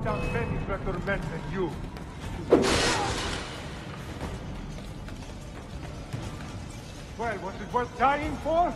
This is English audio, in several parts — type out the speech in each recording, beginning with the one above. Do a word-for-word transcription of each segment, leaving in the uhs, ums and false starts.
brought down many better men than you. Well, was it worth dying for?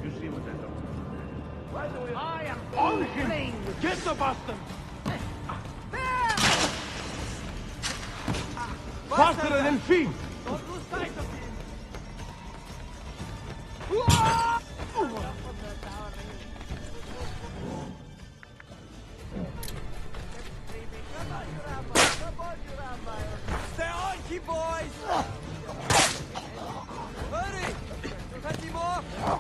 You see what they're doing. Why do we... I am on him! Get the bastard! Faster than feet! Don't lose sight of him! Stay on, key boys! Hurry! Cut him off!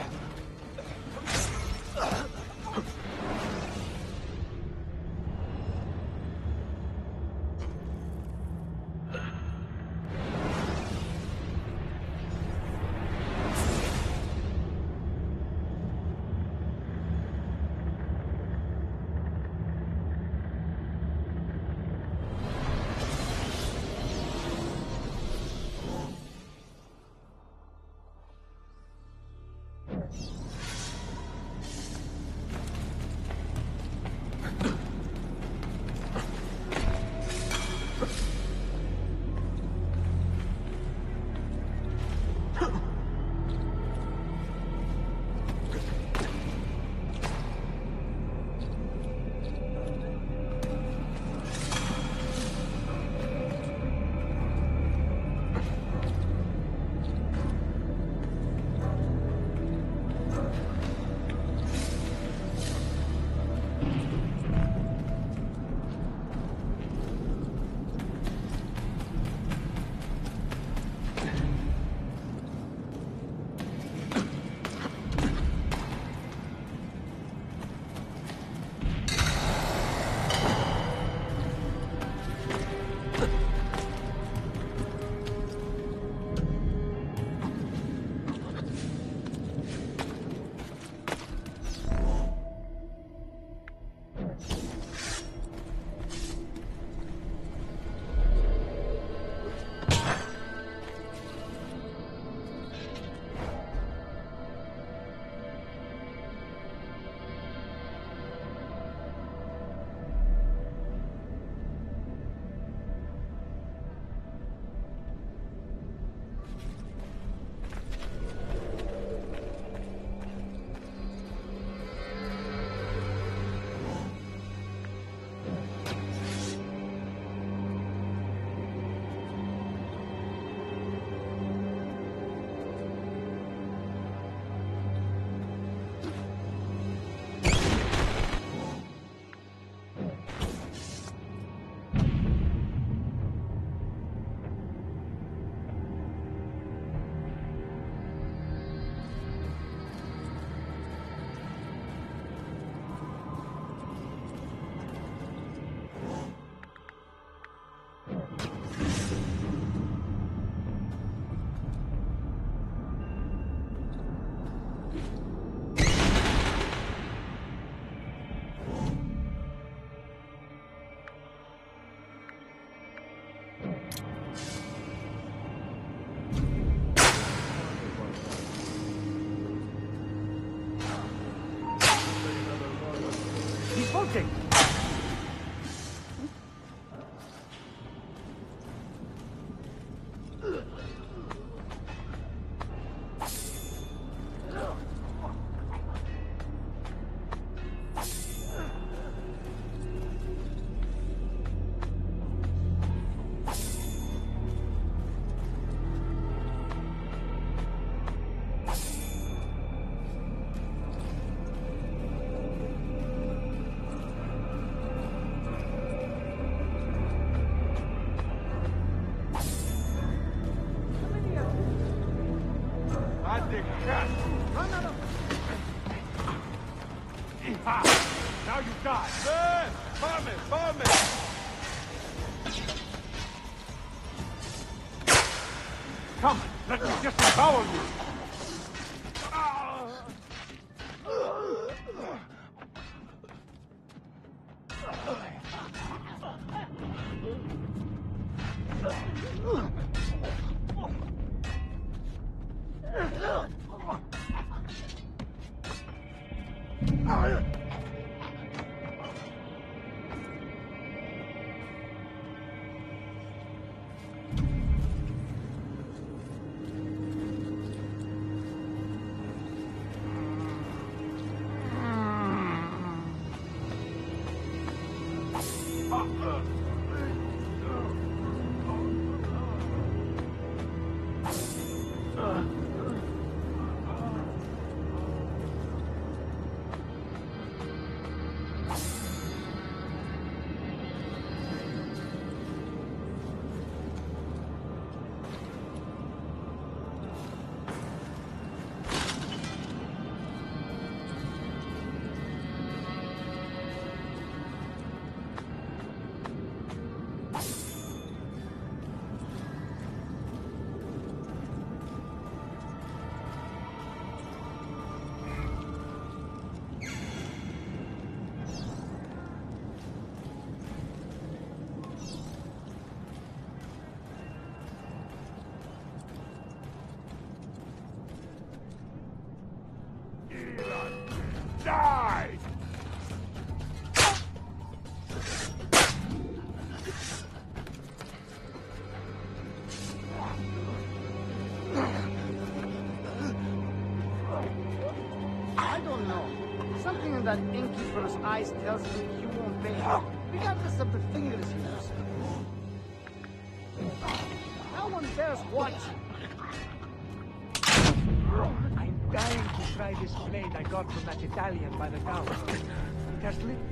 Smoking! Now you die! Man! Farm it! Farm it! Come, let me just devour you! Die! I don't know. Something in that innkeeper's eyes tells me he won't pay, regardless of the fingers he uses. No one bears watching. I'm dying to try this blade I got from that Italian by the tower. It has lit.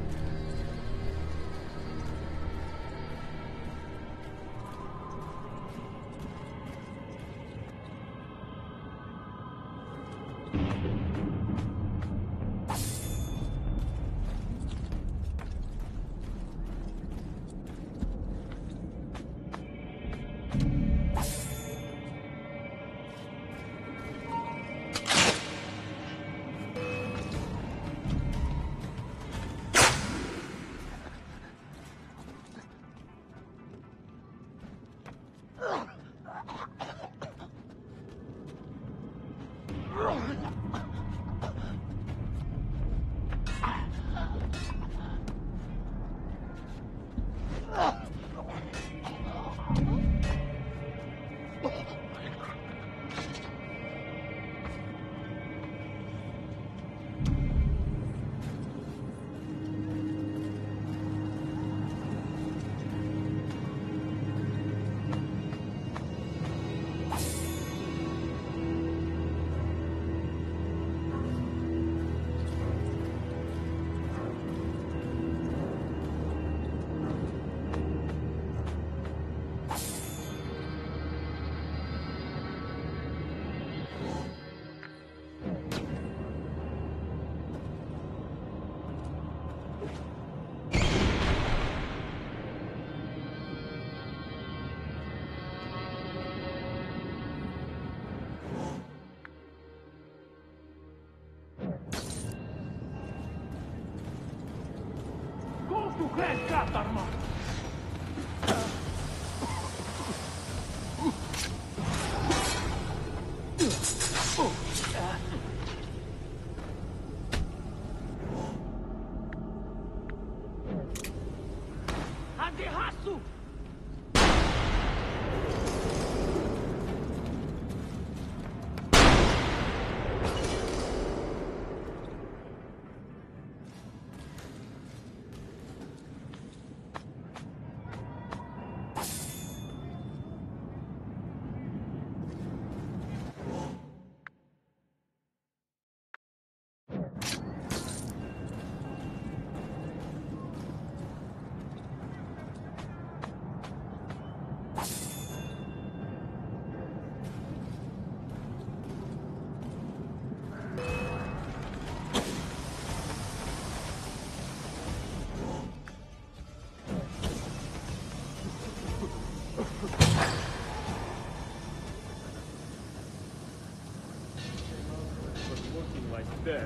There.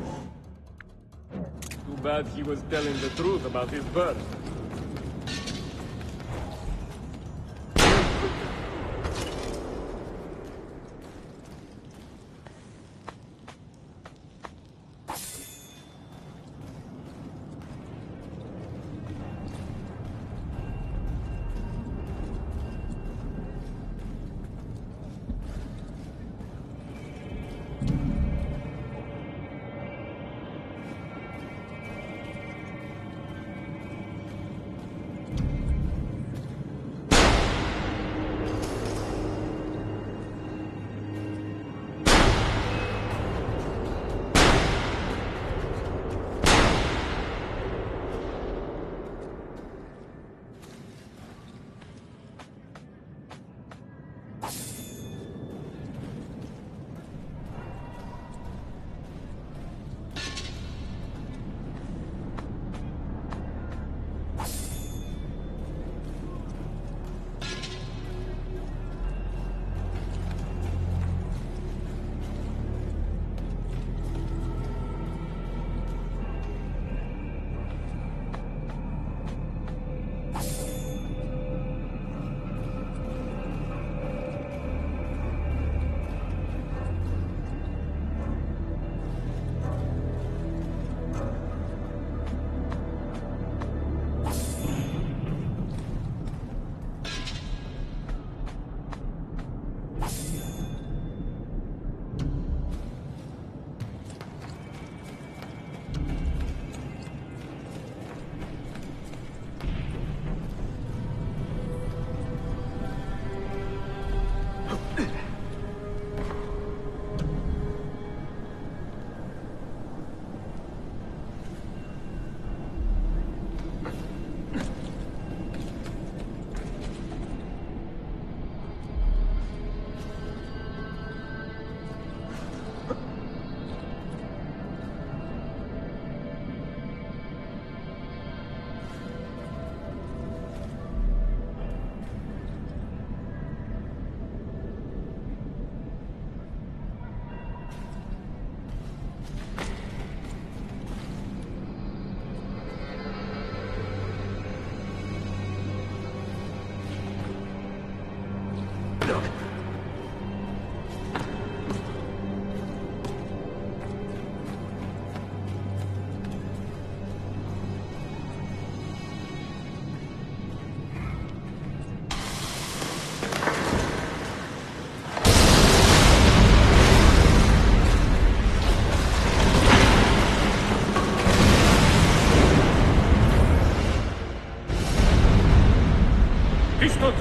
Too bad he was telling the truth about his birth.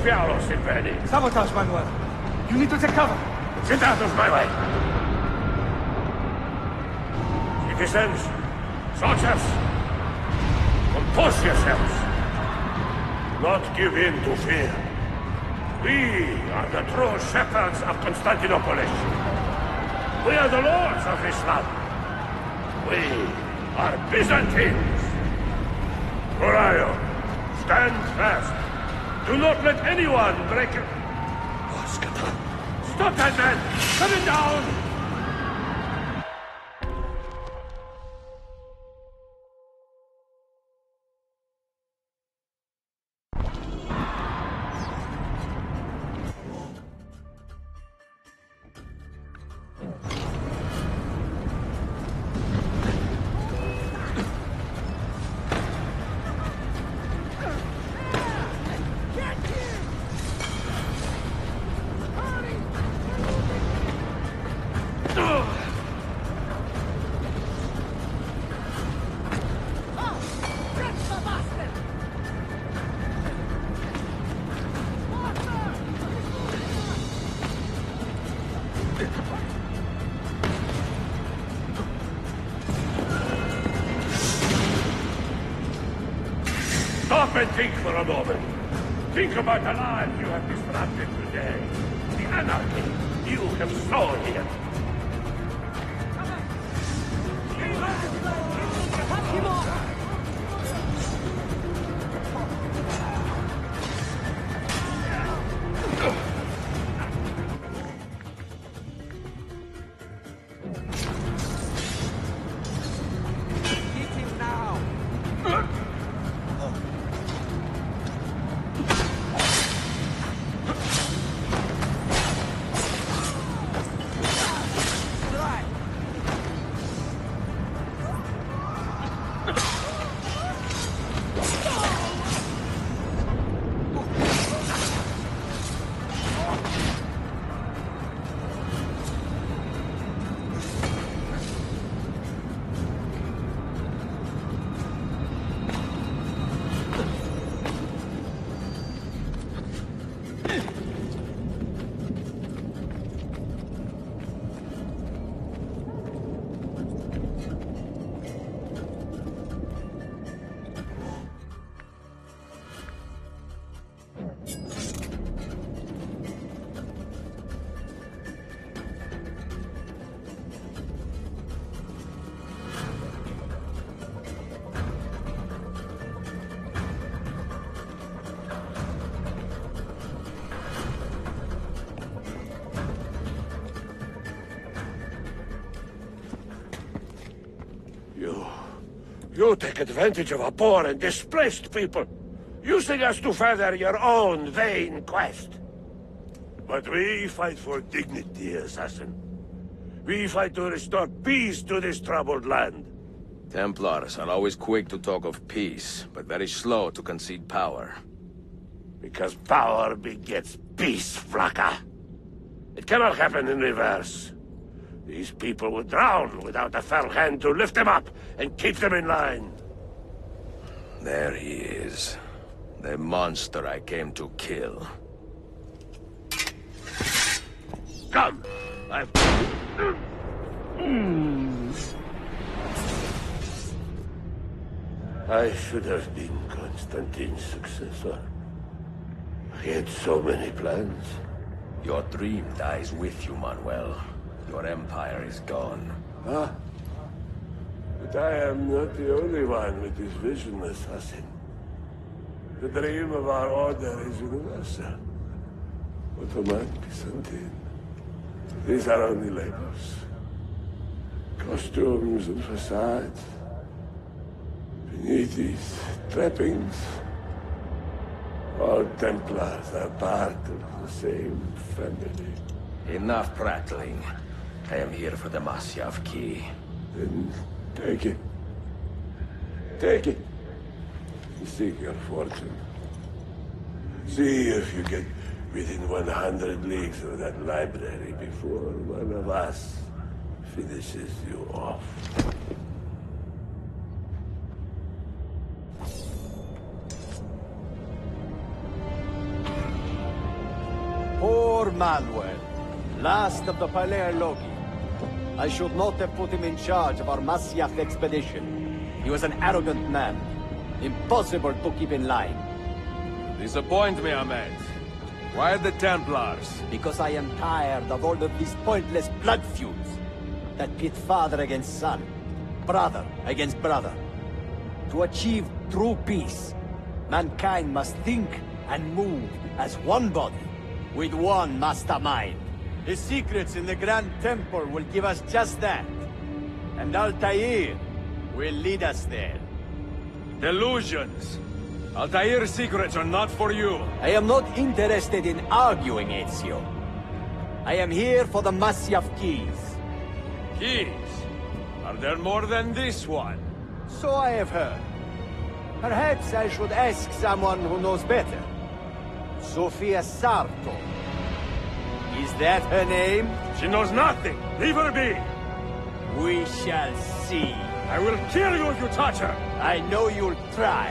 Fialos in Veni. Sabotage, Manuel. You need to take cover. Get out of my way! Citizens, soldiers, compose yourselves. Do not give in to fear. We are the true shepherds of Constantinople. We are the lords of this land. We are Byzantines. Corayo, stand fast. Do not let anyone break it. Stop that man! Cut him down! Stop and think for a moment. Think about the lives you have disrupted today. The anarchy you have sown here. You... You take advantage of our poor and displaced people, using us to further your own vain quest. But we fight for dignity, assassin. We fight to restore peace to this troubled land. Templars are always quick to talk of peace, but very slow to concede power. Because power begets peace, Flaka. It cannot happen in reverse. These people would drown without a fell hand to lift them up and keep them in line. There he is. The monster I came to kill. Come! I've... I should have been Constantine's successor. He had so many plans. Your dream dies with you, Manuel. Your empire is gone. Ah. But I am not the only one with this vision, assassin. The dream of our order is universal. Ottoman, Byzantine. These are only labels. Costumes and facades. Beneath these trappings, all Templars are part of the same family. Enough prattling. I am here for the Masyav key. Then take it. Take it. Seek your fortune. See if you get within one hundred leagues of that library before one of us finishes you off. Manuel, last of the Paleologi. I should not have put him in charge of our Masyaf expedition. He was an arrogant man. Impossible to keep in line. Disappoint me, Ahmed. Why the Templars? Because I am tired of all of these pointless blood feuds that pit father against son, brother against brother. To achieve true peace, mankind must think and move as one body, with one mastermind. The secrets in the Grand Temple will give us just that. And Altair will lead us there. Delusions. Altair's secrets are not for you. I am not interested in arguing, Ezio. I am here for the Masyaf keys. Keys? Are there more than this one? So I have heard. Perhaps I should ask someone who knows better. Sofia Sarto. Is that her name? She knows nothing. Leave her be. We shall see. I will kill you if you touch her. I know you'll try.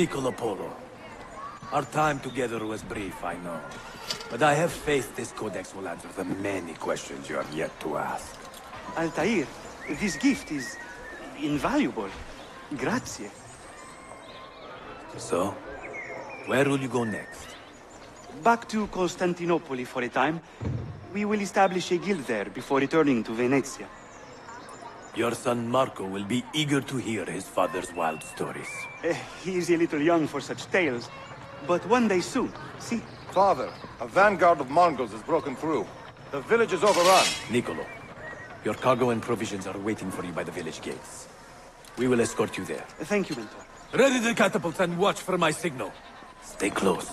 Niccolo Polo. Our time together was brief, I know. But I have faith this codex will answer the many questions you have yet to ask. Altair, this gift is invaluable. Grazie. So, where will you go next? Back to Constantinople for a time. We will establish a guild there before returning to Venezia. Your son Marco will be eager to hear his father's wild stories. Eh, he is a little young for such tales, but one day soon, see? Father, a vanguard of Mongols has broken through. The village is overrun. Niccolo, your cargo and provisions are waiting for you by the village gates. We will escort you there. Thank you, Mentor. Ready the catapults and watch for my signal. Stay close.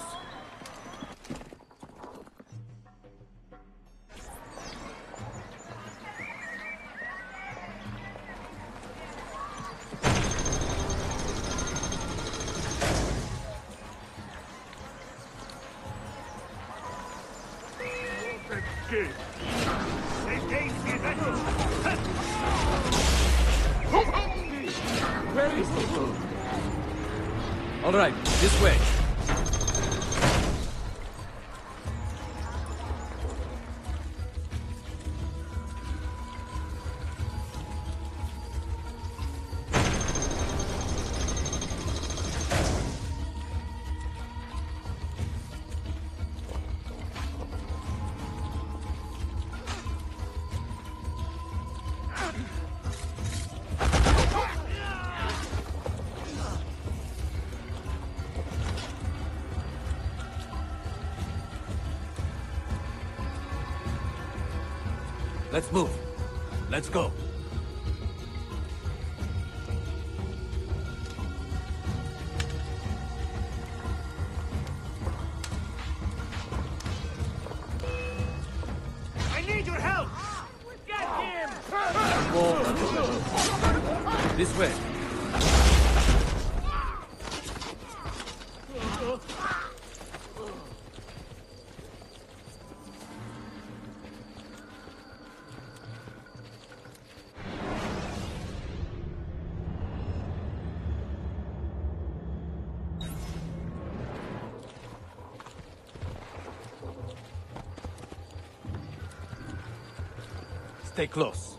Where is Nico? All right, this way. Let's move. Let's go. I need your help! Get him! This way. Stay close.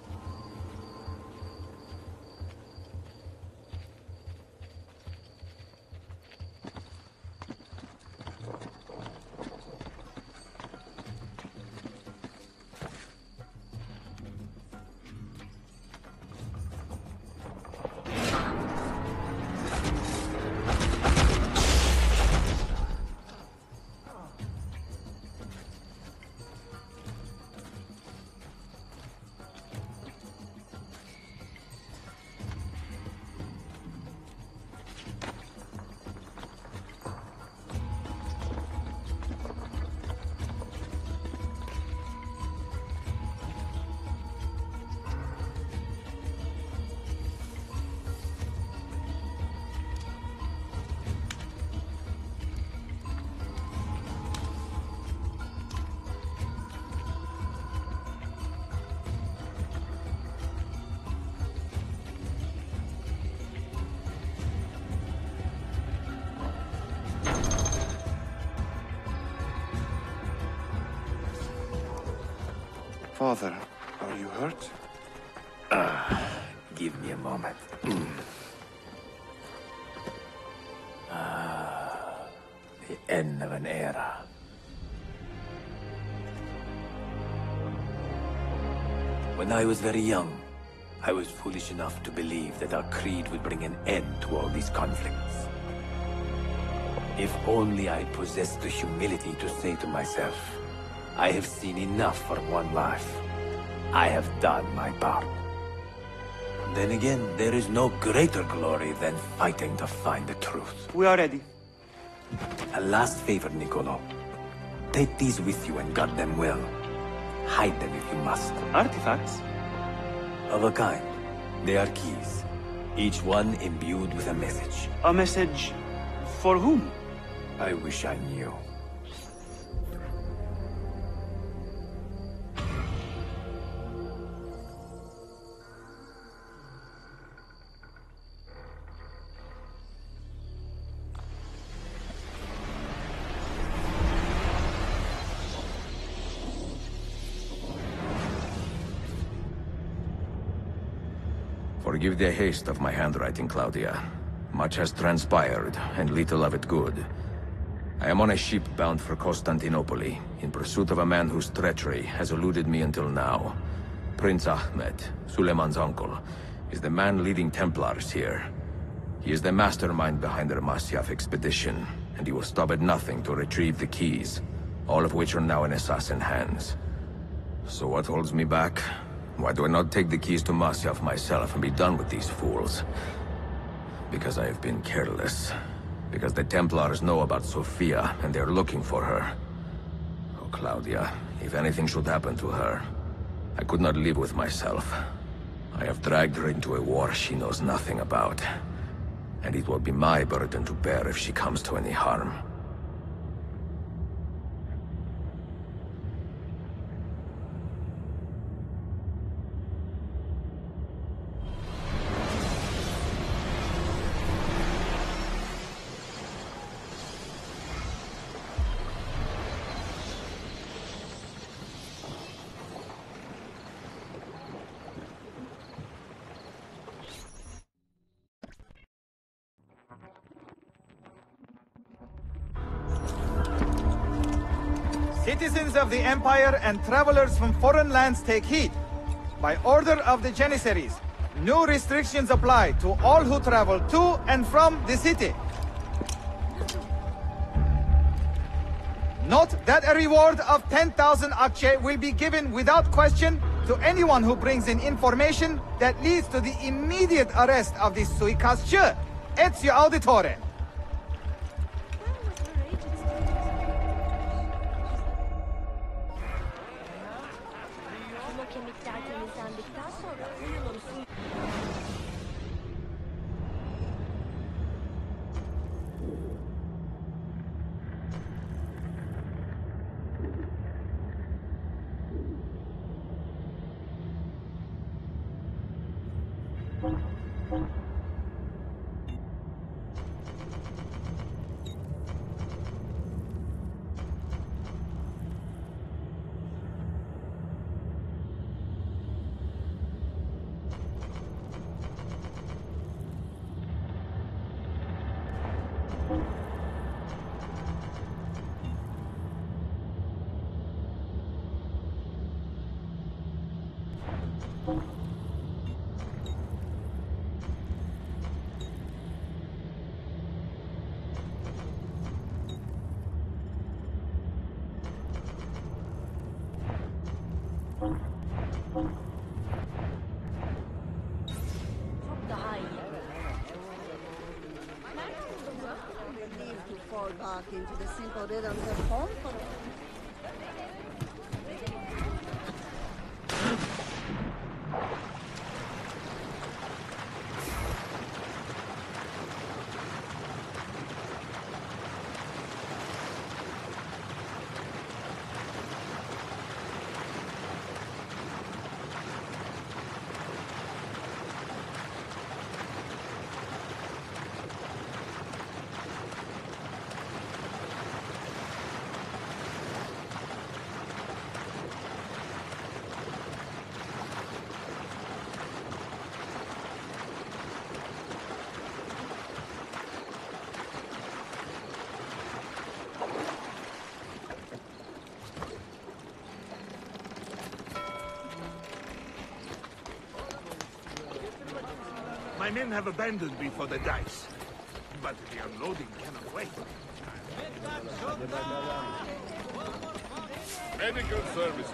Father, are you hurt? Give me a moment. Ah, the end of an era. When I was very young, I was foolish enough to believe that our creed would bring an end to all these conflicts. If only I possessed the humility to say to myself, I have seen enough for one life. I have done my part. Then again, there is no greater glory than fighting to find the truth. We are ready. A last favor, Niccolo. Take these with you and guard them well. Hide them if you must. Artifacts? Of a kind. They are keys. Each one imbued with a message. A message for whom? I wish I knew. Forgive the haste of my handwriting, Claudia. Much has transpired, and little of it good. I am on a ship bound for Constantinople, in pursuit of a man whose treachery has eluded me until now. Prince Ahmed, Suleiman's uncle, is the man leading Templars here. He is the mastermind behind their Masyaf expedition, and he will stop at nothing to retrieve the keys, all of which are now in assassin hands. So what holds me back? Why do I not take the keys to Masyaf myself and be done with these fools? Because I have been careless. Because the Templars know about Sophia, and they're looking for her. Oh, Claudia, if anything should happen to her, I could not live with myself. I have dragged her into a war she knows nothing about. And it will be my burden to bear if she comes to any harm. Citizens of the Empire and travelers from foreign lands take heed. By order of the Janissaries, new restrictions apply to all who travel to and from the city. Note that a reward of ten thousand akçe will be given without question to anyone who brings in information that leads to the immediate arrest of the suikastçı. Ezio Auditore. Back into the simple rhythms of home for My men have abandoned me for the dice. But the unloading cannot wait. Medical services.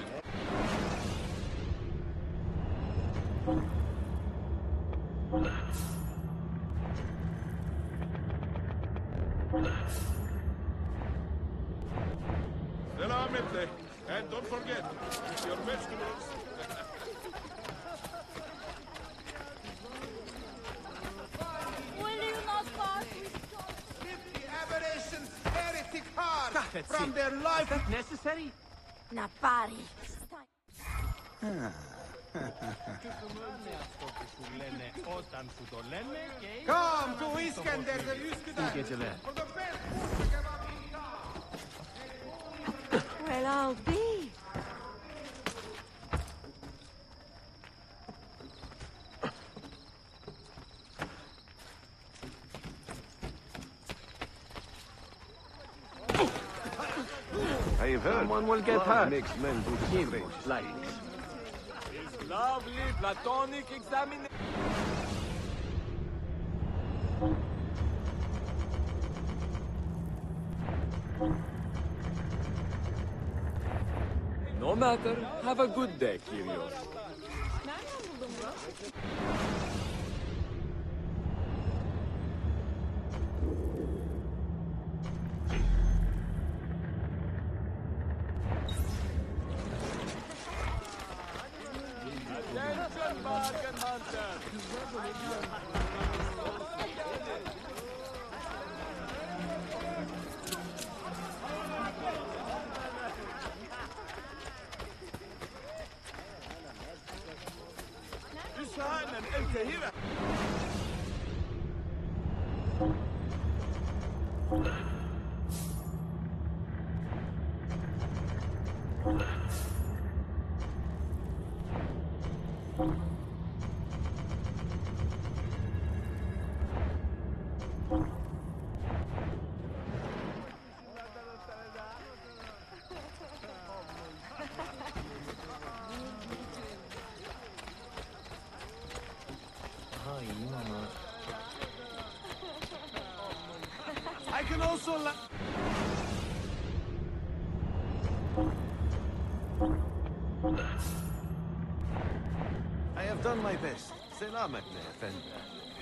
Selametle. And don't forget, your vegetables. From their life. Is that necessary? Napari. Come to Iskender the Üsküdar. Well, I'll be. I've heard. Someone will get Love hurt. makes men do the Him, strange most likely. His lovely platonic examination. No matter. Have a good day, Kyrios. Attention, bargain hunter! I can also la- I have done my best. Selamat, Efreeta.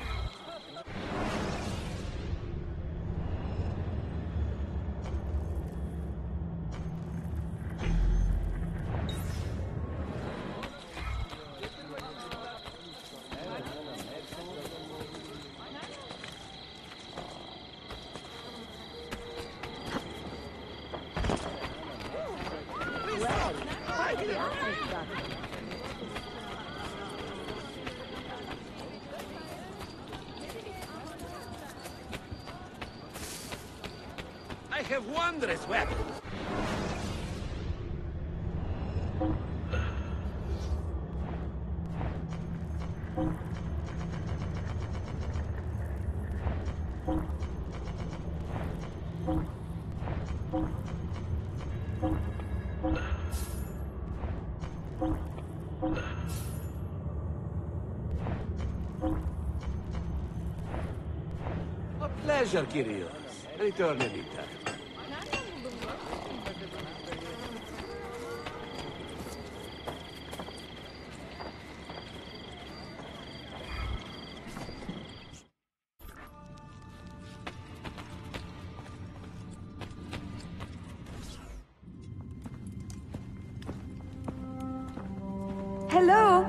I have wondrous weapons. A pleasure, Kyrios. Return anytime. Hello?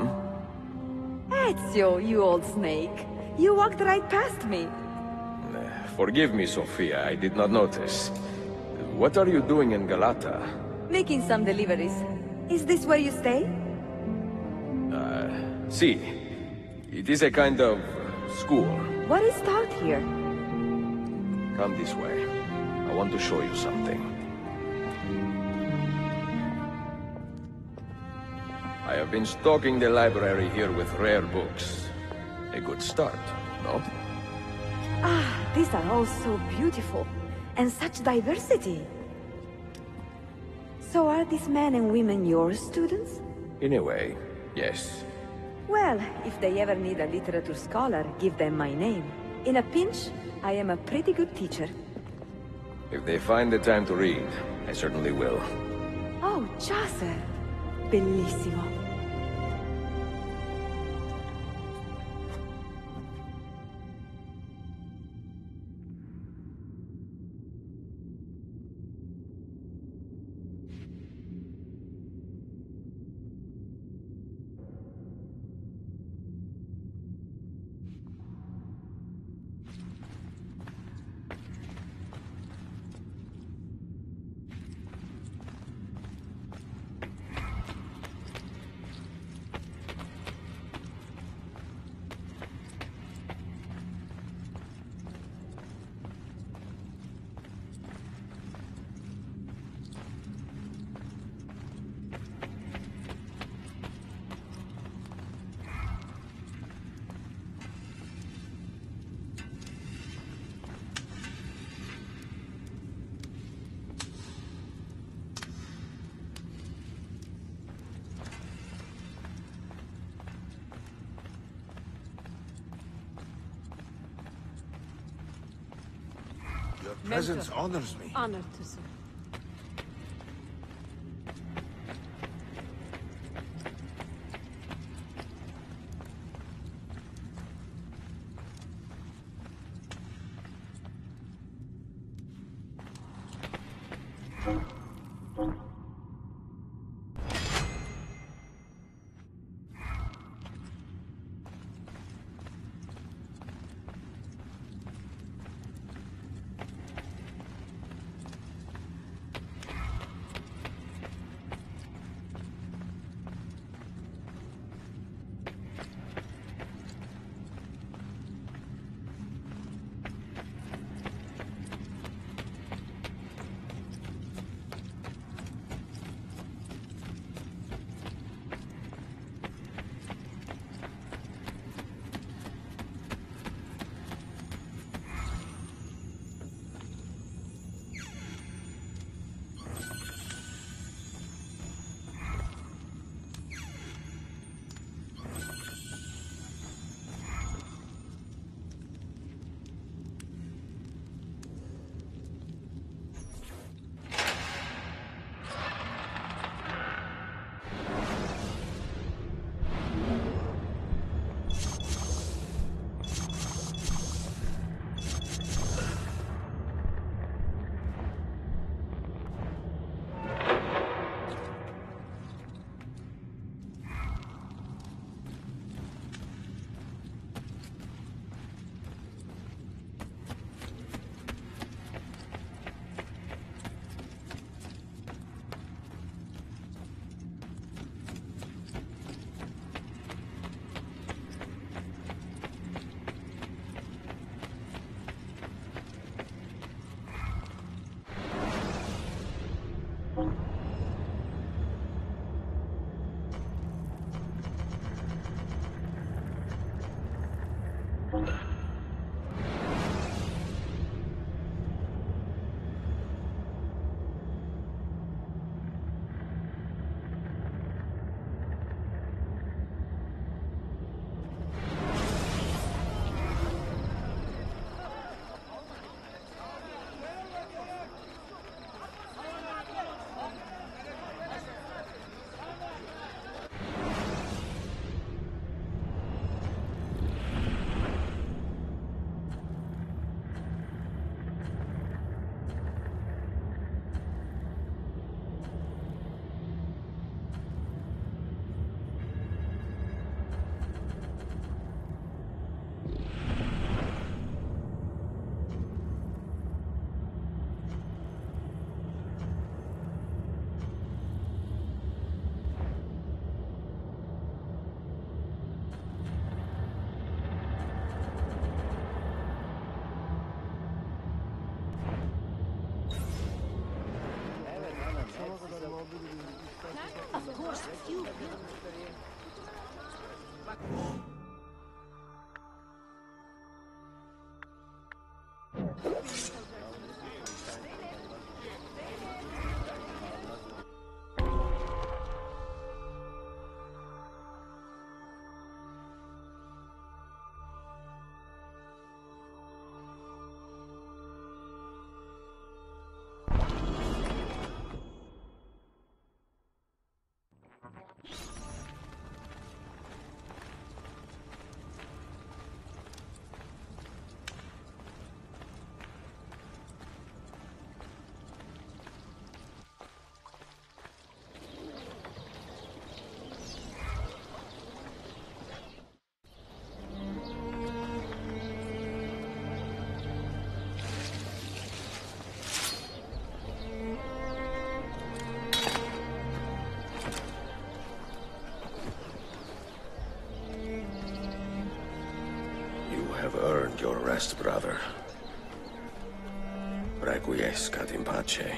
Ezio, you old snake. You walked right past me. Forgive me, Sophia, I did not notice. What are you doing in Galata? Making some deliveries. Is this where you stay? Uh, see. It is a kind of school. What is taught here? Come this way. I want to show you something. I have been stocking the library here with rare books. A good start, no? Ah, these are all so beautiful. And such diversity. So are these men and women your students? In a way, yes. Well, if they ever need a literature scholar, give them my name. In a pinch, I am a pretty good teacher. If they find the time to read, I certainly will. Oh, Chaucer. Bellissimo. presence Mentor. honors me. Honored to serve. Of course, you. Earned your rest, brother. Requiescat in pace.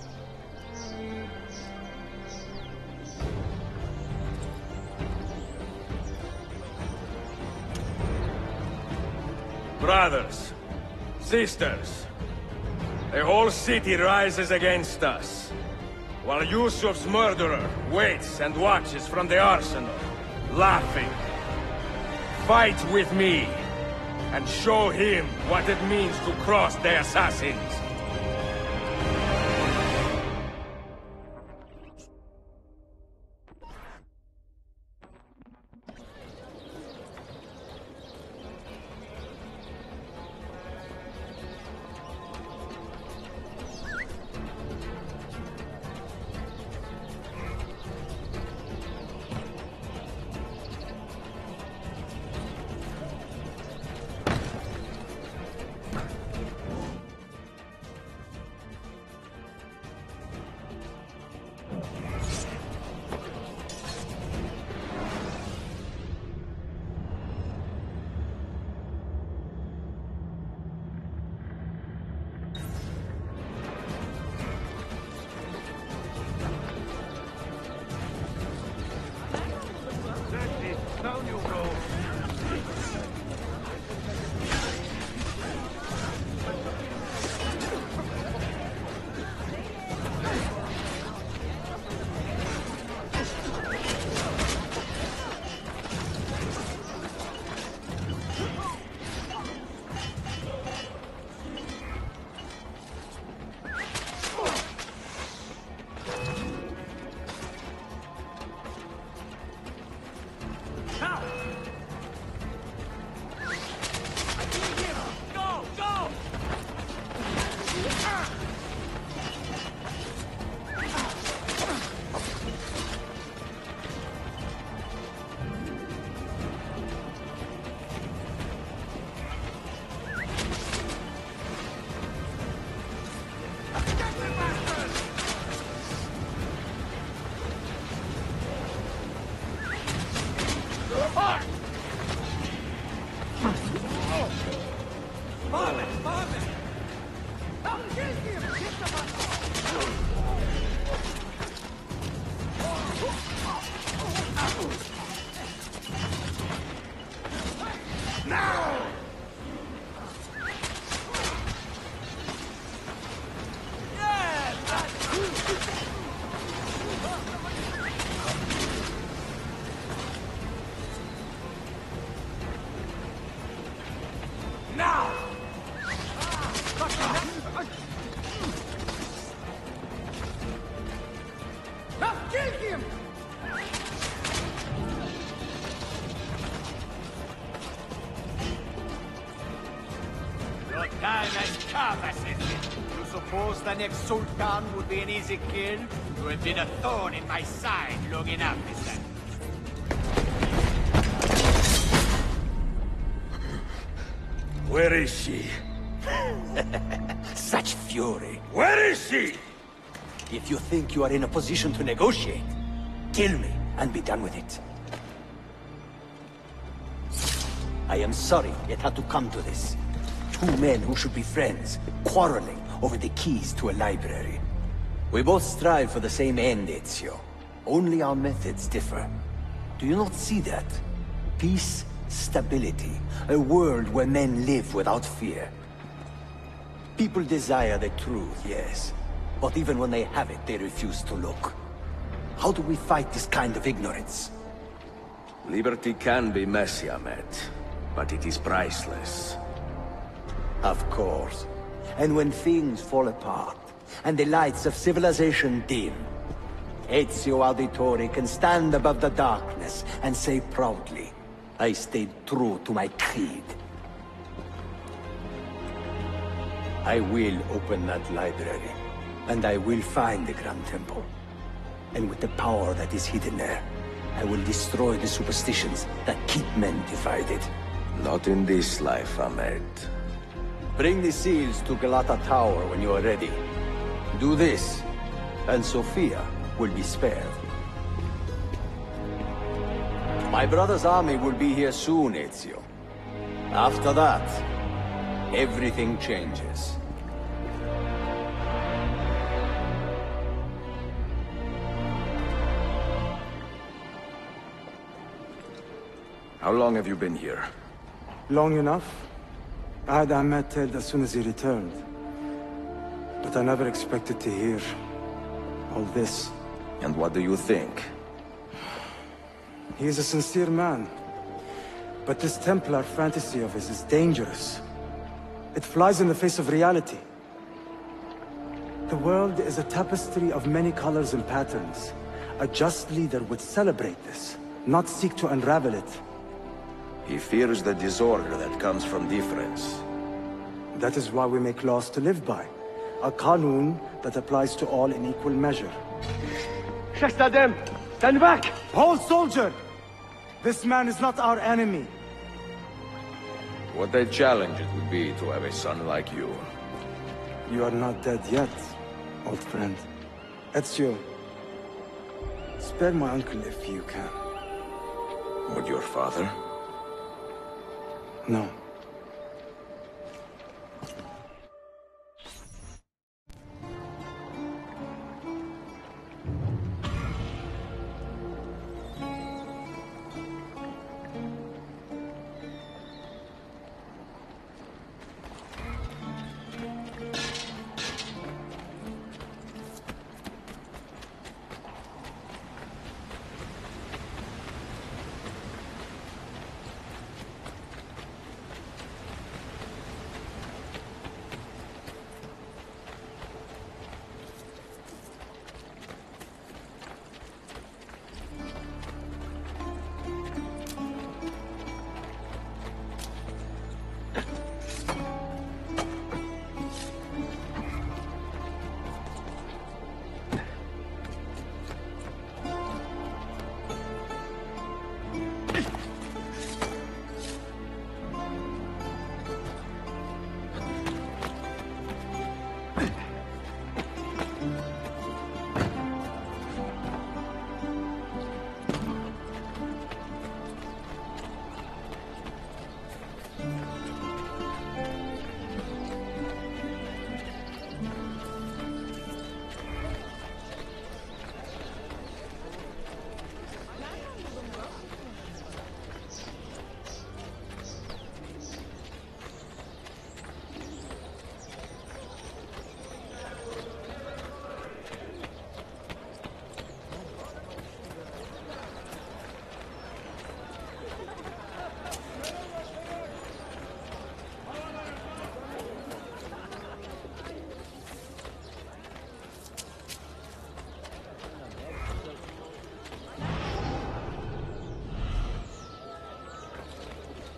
Brothers, sisters, the whole city rises against us, while Yusuf's murderer waits and watches from the arsenal, laughing. Fight with me, and show him what it means to cross the assassins. suppose the next Sultan would be an easy kill? You have been a thorn in my side long enough, is that? Where is she? Such fury. Where is she? If you think you are in a position to negotiate, kill me and be done with it. I am sorry it had to come to this. Two men who should be friends, quarreling over the keys to a library. We both strive for the same end, Ezio. Only our methods differ. Do you not see that? Peace, stability, a world where men live without fear. People desire the truth, yes. But even when they have it, they refuse to look. How do we fight this kind of ignorance? Liberty can be messy, Ahmed, but it is priceless. Of course. And when things fall apart, and the lights of civilization dim, Ezio Auditore can stand above the darkness and say proudly, I stayed true to my creed. I will open that library, and I will find the Grand Temple. And with the power that is hidden there, I will destroy the superstitions that keep men divided. Not in this life, Ahmed. Bring the seals to Galata Tower when you are ready. Do this, and Sofia will be spared. My brother's army will be here soon, Ezio. After that, everything changes. How long have you been here? Long enough. I had Ahmed killed as soon as he returned. But I never expected to hear all this. And what do you think? He is a sincere man. But this Templar fantasy of his is dangerous. It flies in the face of reality. The world is a tapestry of many colors and patterns. A just leader would celebrate this, not seek to unravel it. He fears the disorder that comes from difference. That is why we make laws to live by. A qanun that applies to all in equal measure. Shastadem, stand back! Hold, soldier! This man is not our enemy. What a challenge it would be to have a son like you. You are not dead yet, old friend. Ezio, spare my uncle if you can. Would your father? No.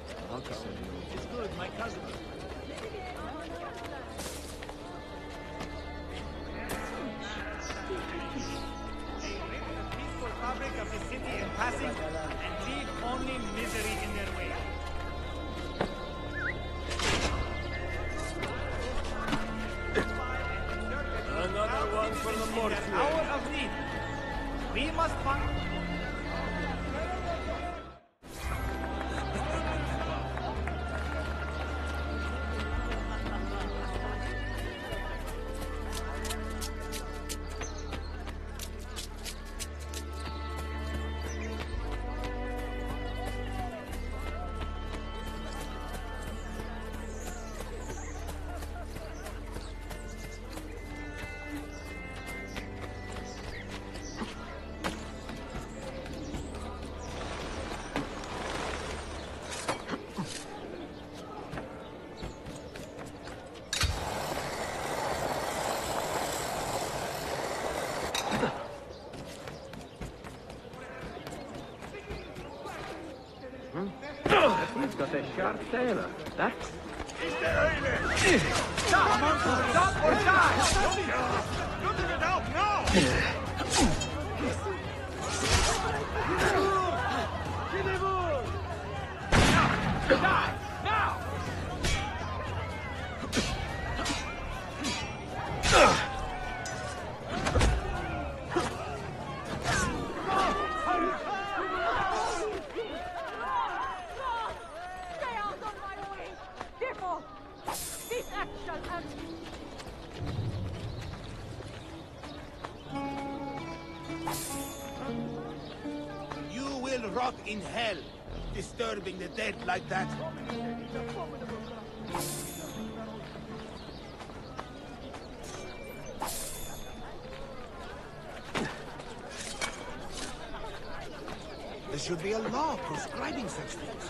It's good, my cousin. passing and leave only misery in their way. Another one for the mortuary. Hour of need. We must find... He's got a sharp sailor. That's... Stop, monster! Stop or die! Don't let it out now! Die! Now! Stay out on my way! Therefore, this act shall end. You will rot in hell, disturbing the dead like that. There should be a law proscribing such things.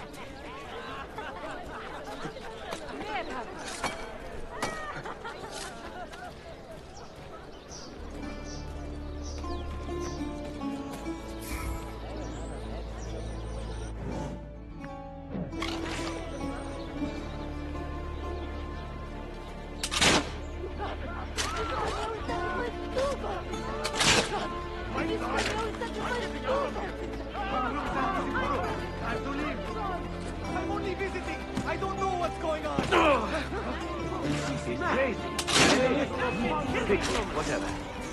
I have to leave. I'm only visiting. I don't know what's going on. He's crazy. Fix him, whatever.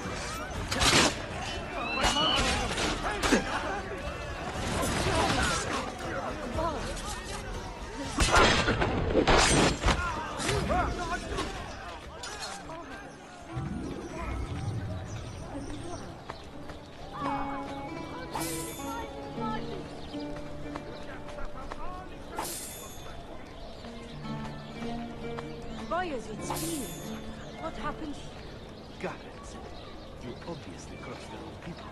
Why is it speeding? What happened? Got it. You obviously crossed the wrong people.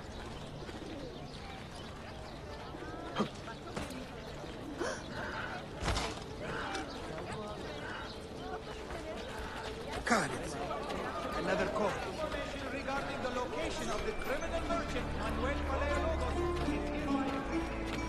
Got it. Another call. Information regarding the location of the criminal merchant Manuel Palaiologos is hereby agreed.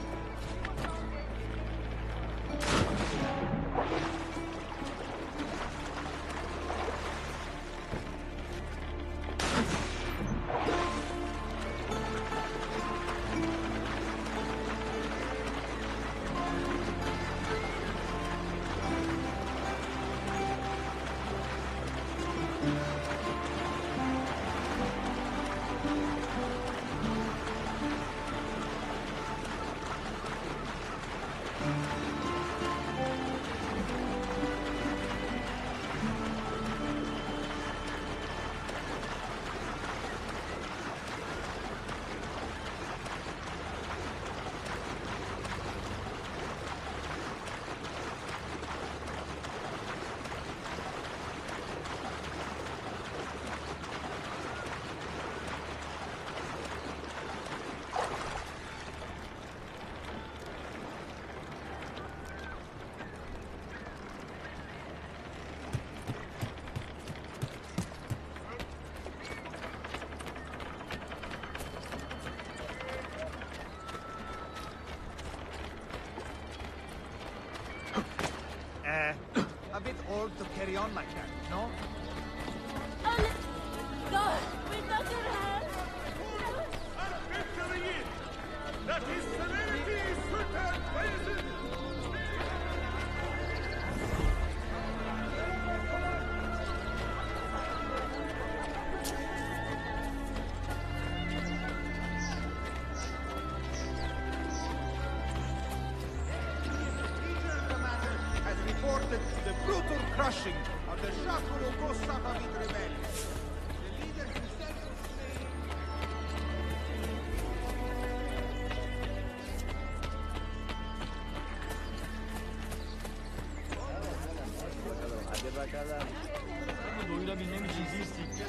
Uh, a bit old to carry on like that, no? God, we got your hand! That is crushing of the Shakuro-Gosakavit rebellion. The leader himself was slain. Doyurabilmem için zil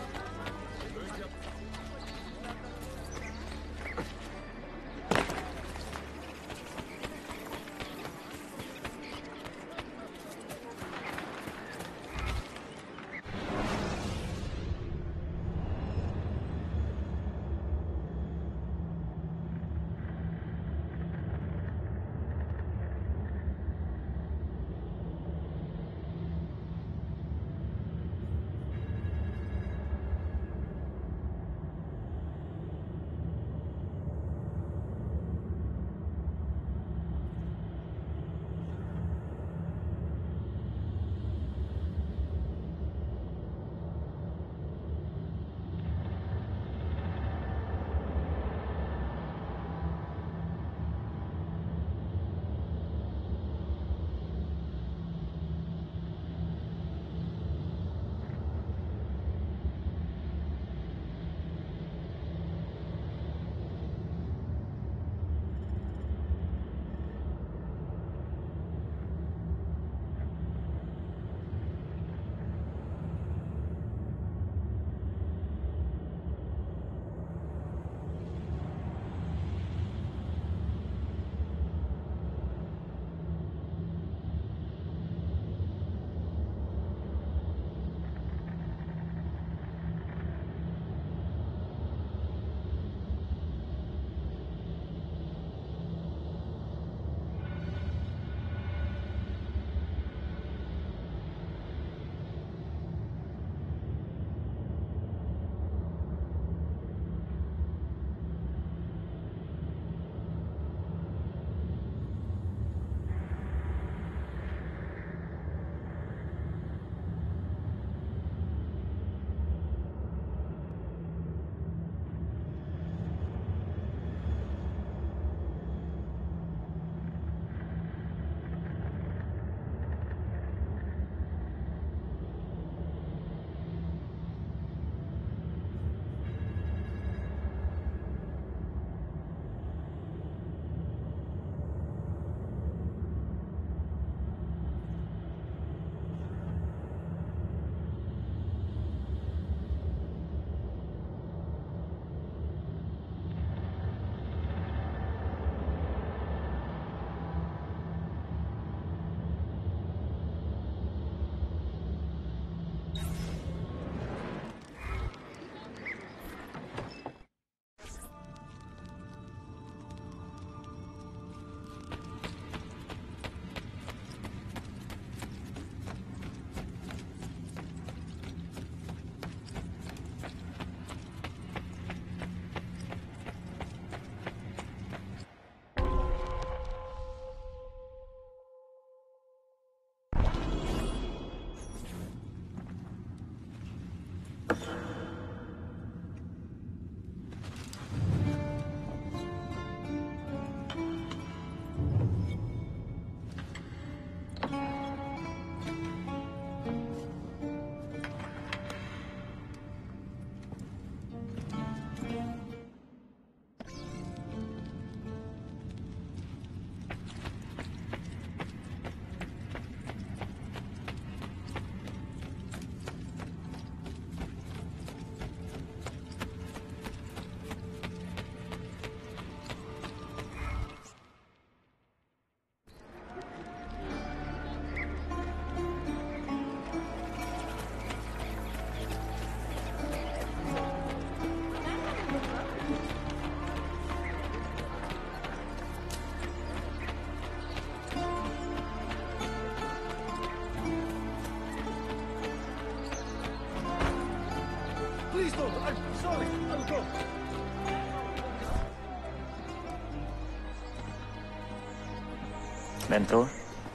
Mentor?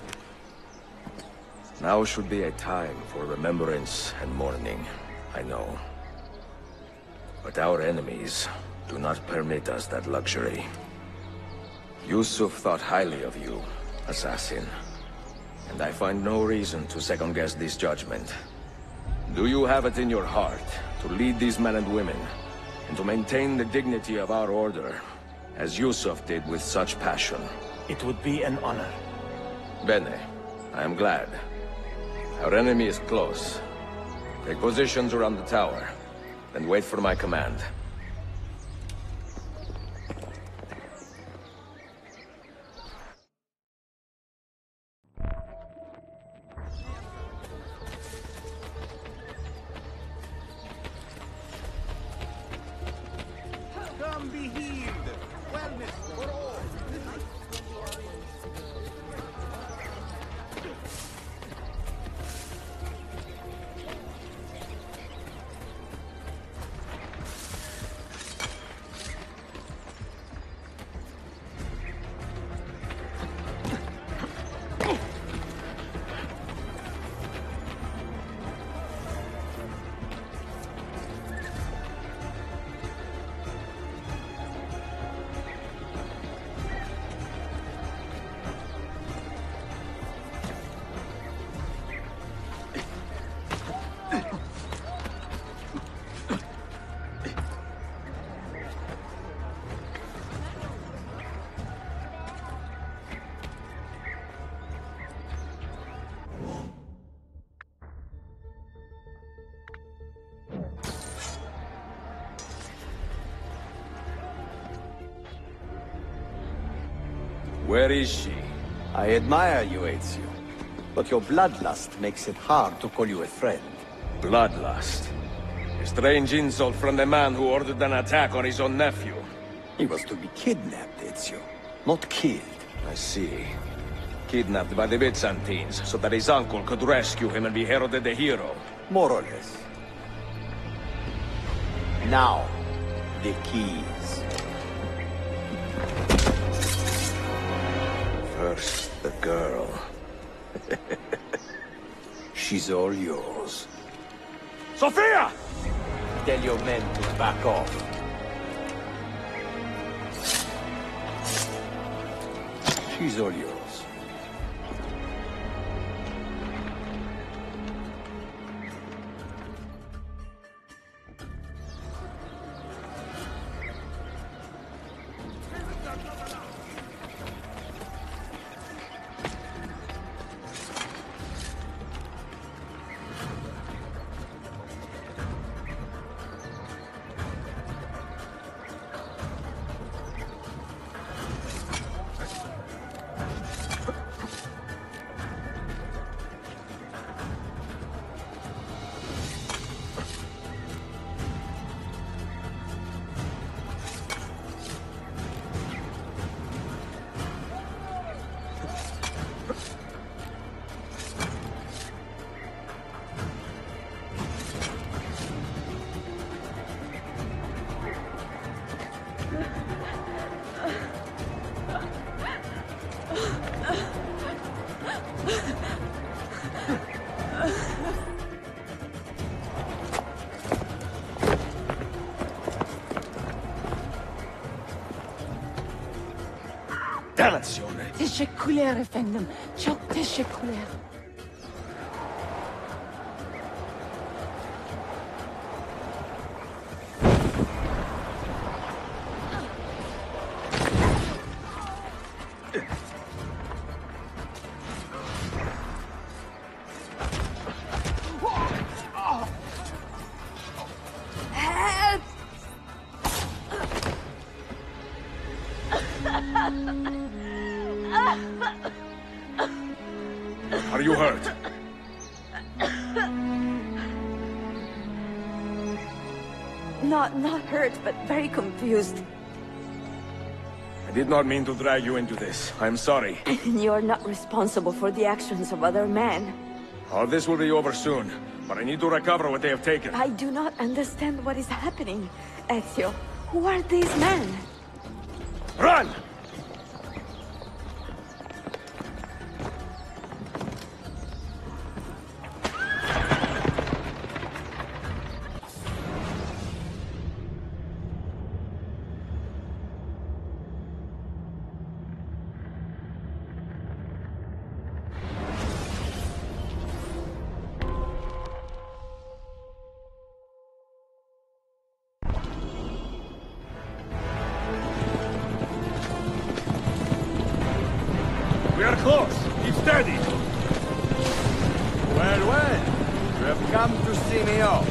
Now should be a time for remembrance and mourning, I know. But our enemies do not permit us that luxury. Yusuf thought highly of you, assassin. and I find no reason to second-guess this judgment. Do you have it in your heart to lead these men and women, and to maintain the dignity of our order, as Yusuf did with such passion? It would be an honor. Bene. I am glad. Our enemy is close. Take positions around the tower, and wait for my command. Come be healed. Wellness for all. Where is she? I admire you, Ezio. But your bloodlust makes it hard to call you a friend. Bloodlust? A strange insult from the man who ordered an attack on his own nephew. He was to be kidnapped, Ezio, not killed. I see. Kidnapped by the Byzantines, so that his uncle could rescue him and be heralded a hero. More or less. Now, the keys. First, the girl. She's all yours. Sophia! Tell your men to back off. She's all yours. Dannazione! Teşekkürler efendim. Çok teşekkürler. Help! Are you hurt? Not, not hurt, but very confused. I did not mean to drag you into this. I'm sorry. You're not responsible for the actions of other men. All this will be over soon, but I need to recover what they have taken. I do not understand what is happening. Ezio, who are these men? Run! We are close. Keep steady. Well, well. You have come to see me off.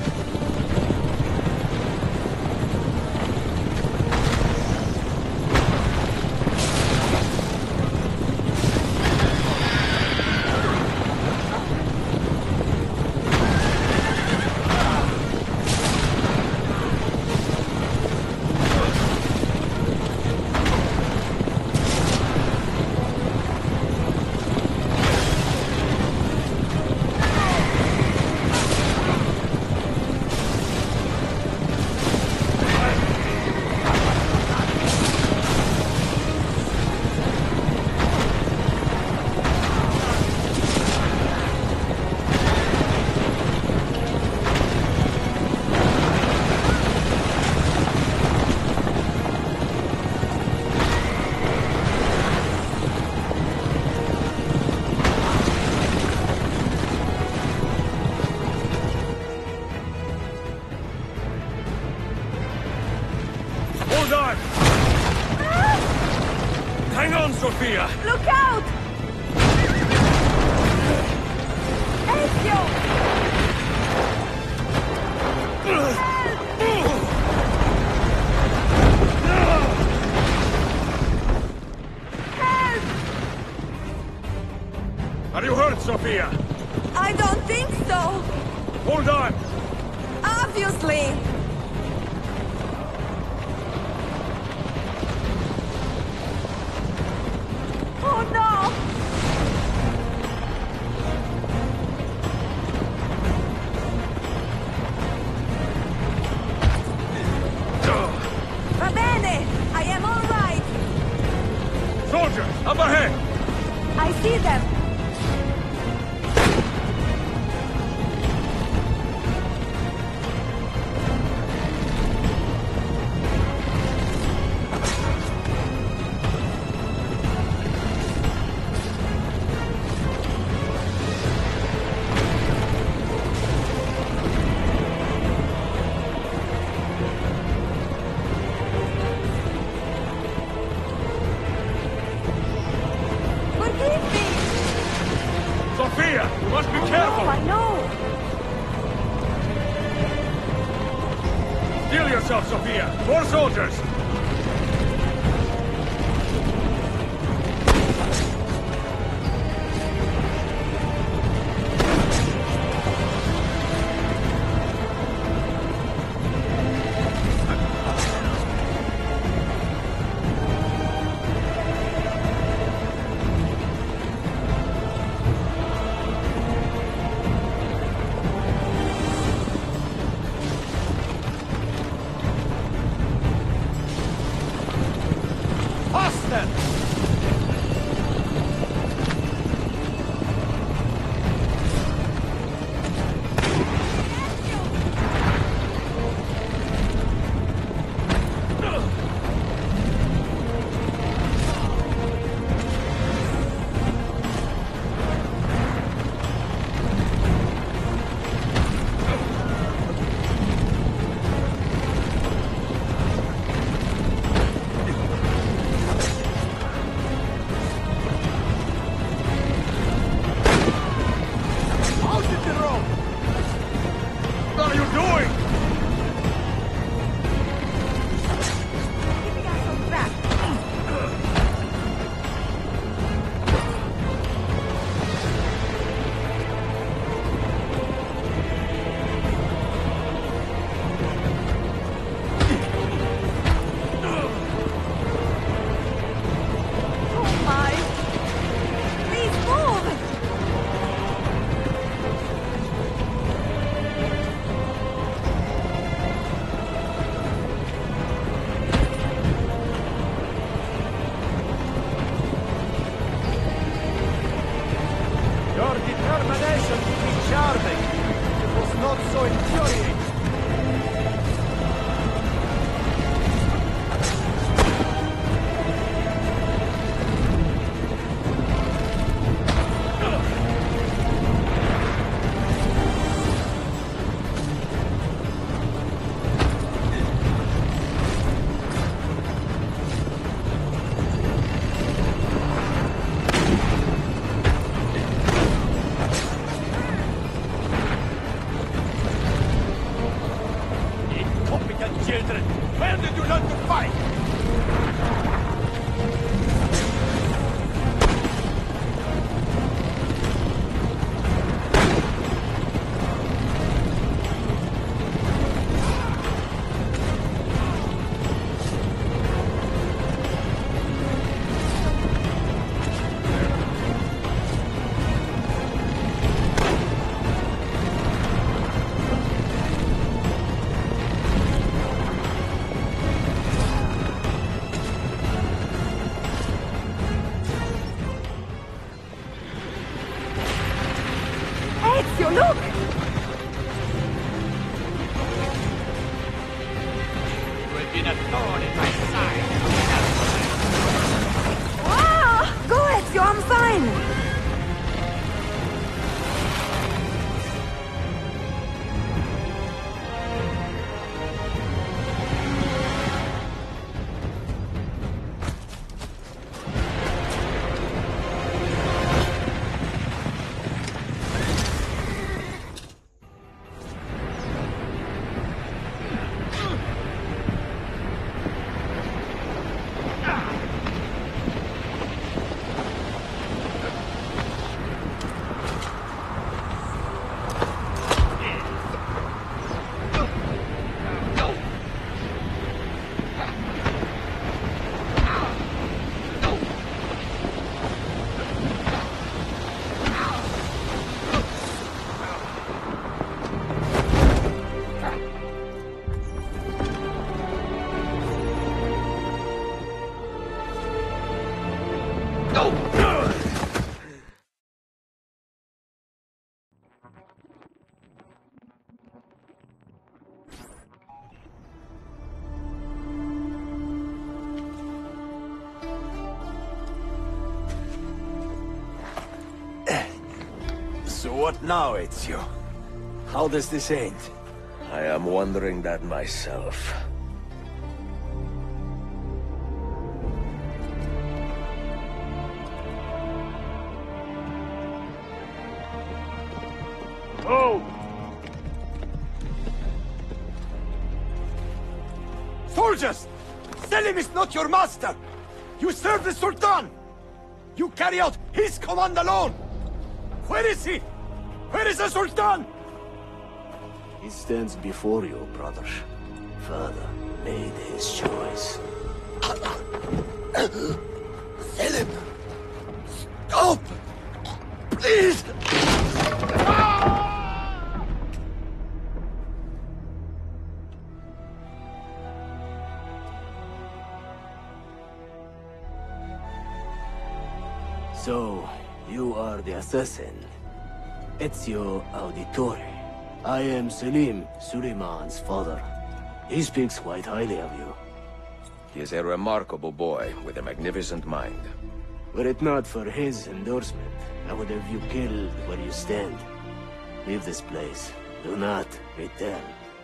Hang on, Sophia! Look out! Ezio! Help! Are you hurt, Sophia? I don't think so! Hold on! Obviously! Oh no! Va bene! I am all right! Soldiers, up ahead! I see them! Sophia, you must be careful! Oh, I know! Steel yourself, Sophia! More soldiers! What are you doing? Keeping us on track. Oh my! Please move! Your determination to be charming was not so infuriating. Ezio, look! You have been a thorn in my side. Ah! Go, Ezio, I'm fine! So what now, Ezio? How does this end? I am wondering that myself. Oh! Soldiers! Selim is not your master! You serve the Sultan! You carry out his command alone! Where is he? Where is the Sultan? He stands before you, brother. Father made his choice. Selim! Stop! Please! So, you are the assassin. Ezio Auditore. I am Selim, Suleiman's father. He speaks quite highly of you. He is a remarkable boy with a magnificent mind. Were it not for his endorsement, I would have you killed where you stand. Leave this place. Do not return.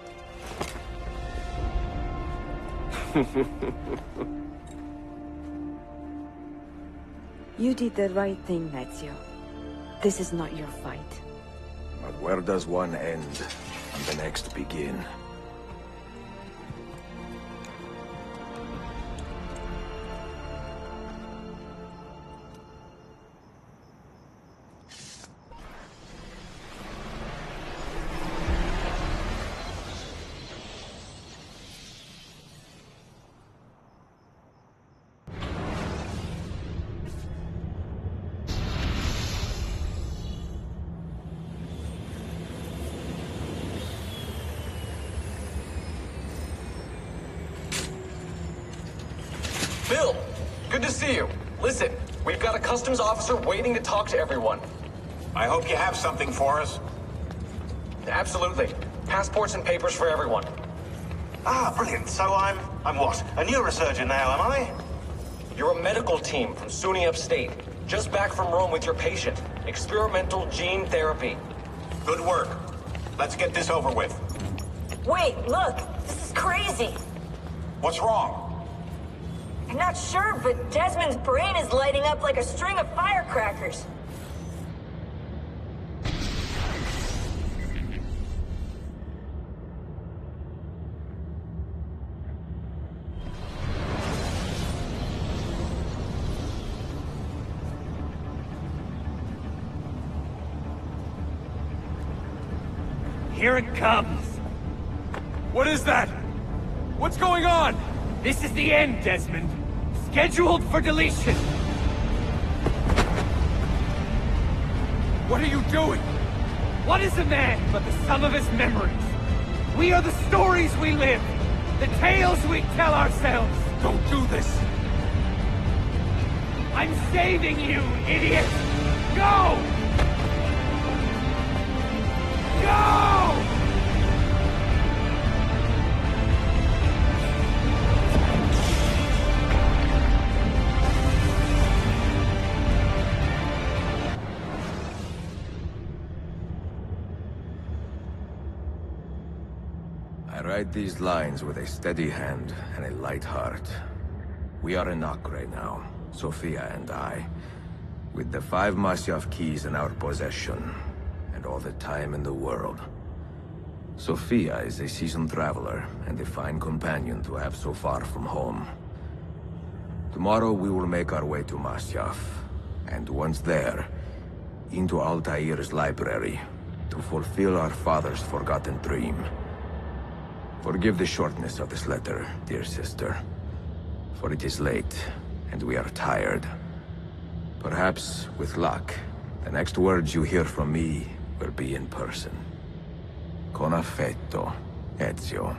You did the right thing, Ezio. This is not your fight. But where does one end and the next begin? Bill, good to see you. Listen, we've got a customs officer waiting to talk to everyone. I hope you have something for us. Absolutely. Passports and papers for everyone. Ah, brilliant. So I'm... I'm what? A neurosurgeon now, am I? You're a medical team from SUNY Upstate. Just back from Rome with your patient. Experimental gene therapy. Good work. Let's get this over with. Wait, look! This is crazy! What's wrong? I'm not sure, but Desmond's brain is lighting up like a string of firecrackers. Here it comes! What is that? What's going on? This is the end, Desmond. Scheduled for deletion. What are you doing? What is a man but the sum of his memories? We are the stories we live, the tales we tell ourselves. Don't do this. I'm saving you, idiot! Go! I write these lines with a steady hand and a light heart. We are in Acre now, Sophia and I, with the five Masyaf keys in our possession, and all the time in the world. Sophia is a seasoned traveler, and a fine companion to have so far from home. Tomorrow we will make our way to Masyaf, and once there, into Altair's library, to fulfill our father's forgotten dream. Forgive the shortness of this letter, dear sister, for it is late, and we are tired. Perhaps, with luck, the next words you hear from me will be in person. Con affetto, Ezio.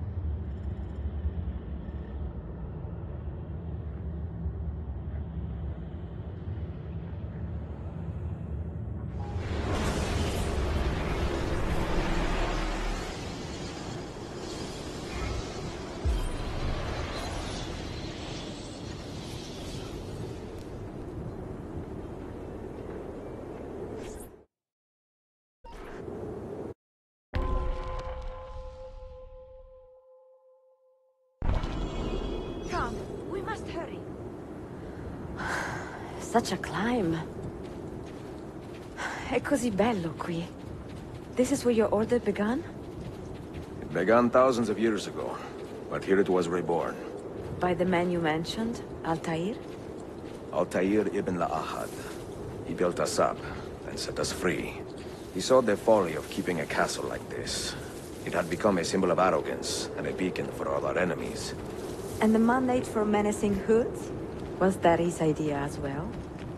Come, we must hurry. Such a climb. È così bello qui. This is where your order began? It began thousands of years ago, but here it was reborn. By the man you mentioned, Altair? Altair ibn La'ahad. He built us up and set us free. He saw the folly of keeping a castle like this. It had become a symbol of arrogance and a beacon for all our enemies. And the mandate for menacing hoods? Was that his idea as well?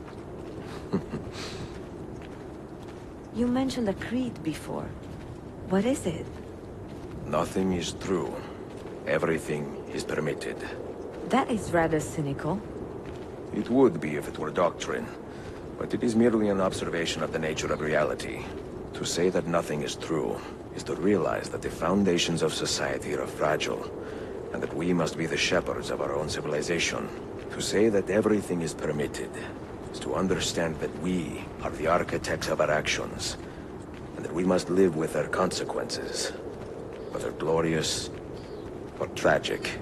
You mentioned a creed before. What is it? Nothing is true. Everything is permitted. That is rather cynical. It would be if it were doctrine, but it is merely an observation of the nature of reality. To say that nothing is true is to realize that the foundations of society are fragile, and that we must be the shepherds of our own civilization. To say that everything is permitted is to understand that we are the architects of our actions, and that we must live with their consequences, whether glorious or tragic.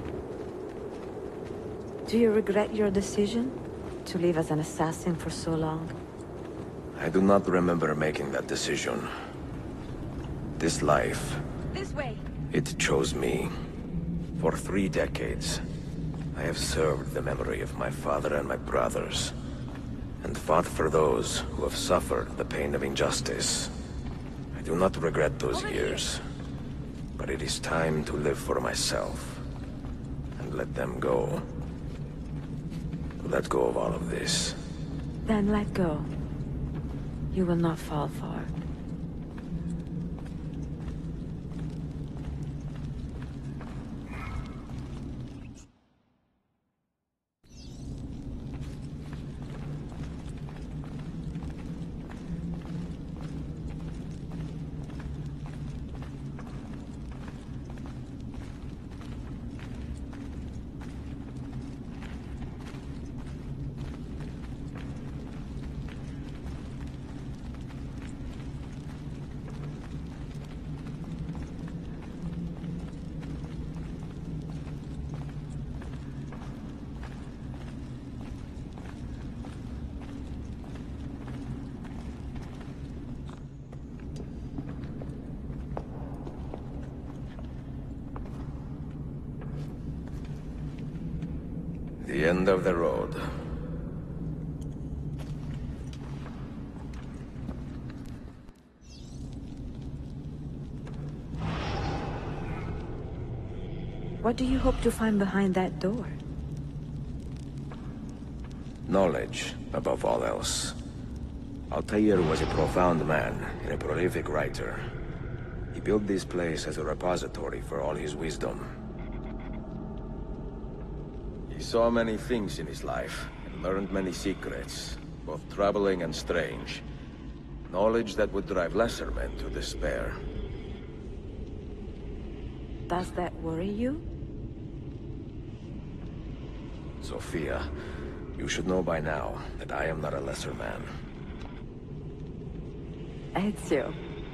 Do you regret your decision to live as an assassin for so long? I do not remember making that decision. This life, This way. it chose me. For three decades, I have served the memory of my father and my brothers, and fought for those who have suffered the pain of injustice. I do not regret those years, but it is time to live for myself, and let them go. Let go of all of this. Then let go. You will not fall far. The end of the road. What do you hope to find behind that door? Knowledge, above all else. Altair was a profound man and a prolific writer. He built this place as a repository for all his wisdom. He saw many things in his life, and learned many secrets, both troubling and strange. Knowledge that would drive lesser men to despair. Does that worry you? Sophia, you should know by now that I am not a lesser man. Ezio.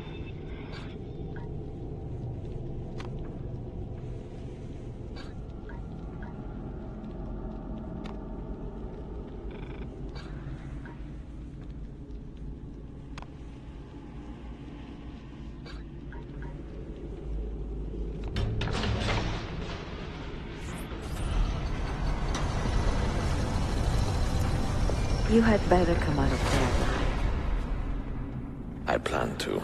You had better come out of there alive. I plan to.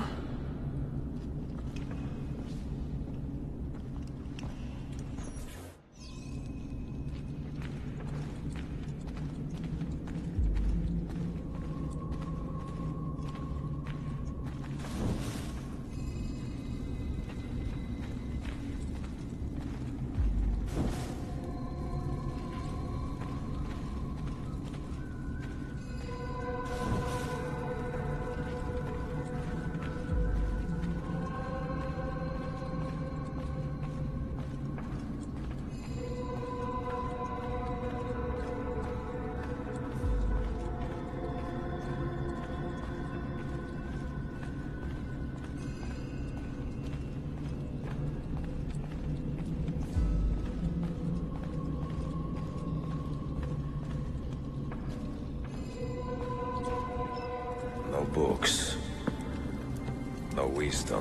No books. No wisdom.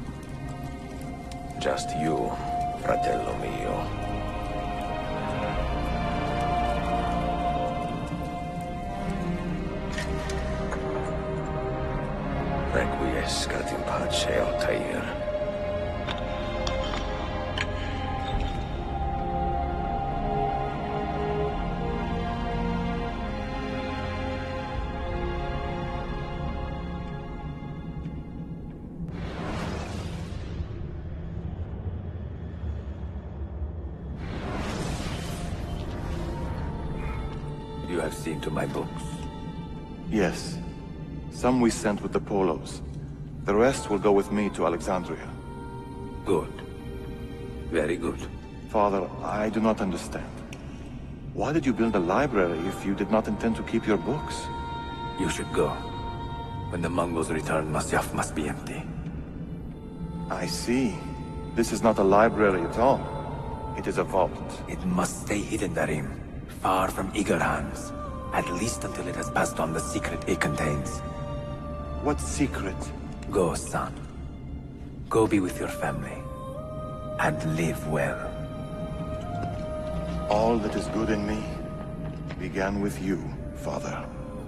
Just you, fratello mio. Requiescat in pace, Altair. You have seen to my books. Yes. Some we sent with the Polos. The rest will go with me to Alexandria. Good. Very good. Father, I do not understand. Why did you build a library if you did not intend to keep your books? You should go. When the Mongols return, Masyaf must be empty. I see. This is not a library at all. It is a vault. It must stay hidden therein, far from eager hands. At least until it has passed on the secret it contains. What secret? Go, son. Go be with your family. And live well. All that is good in me began with you, Father.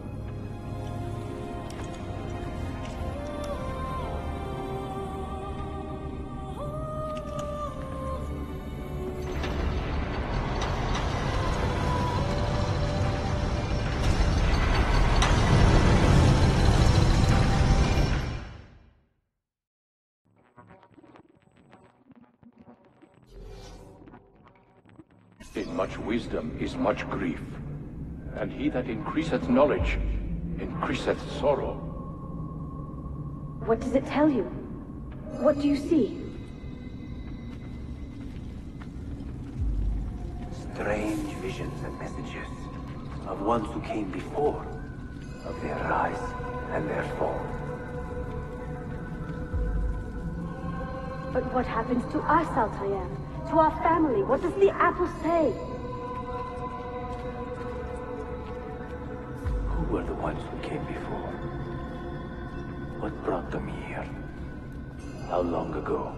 In much wisdom is much grief, and he that increaseth knowledge increaseth sorrow. What does it tell you? What do you see? Strange visions and messages of ones who came before, of their rise and their fall. But what happens to us, Altair? To our family? What does the apple say? Who were the ones who came before? What brought them here? How long ago?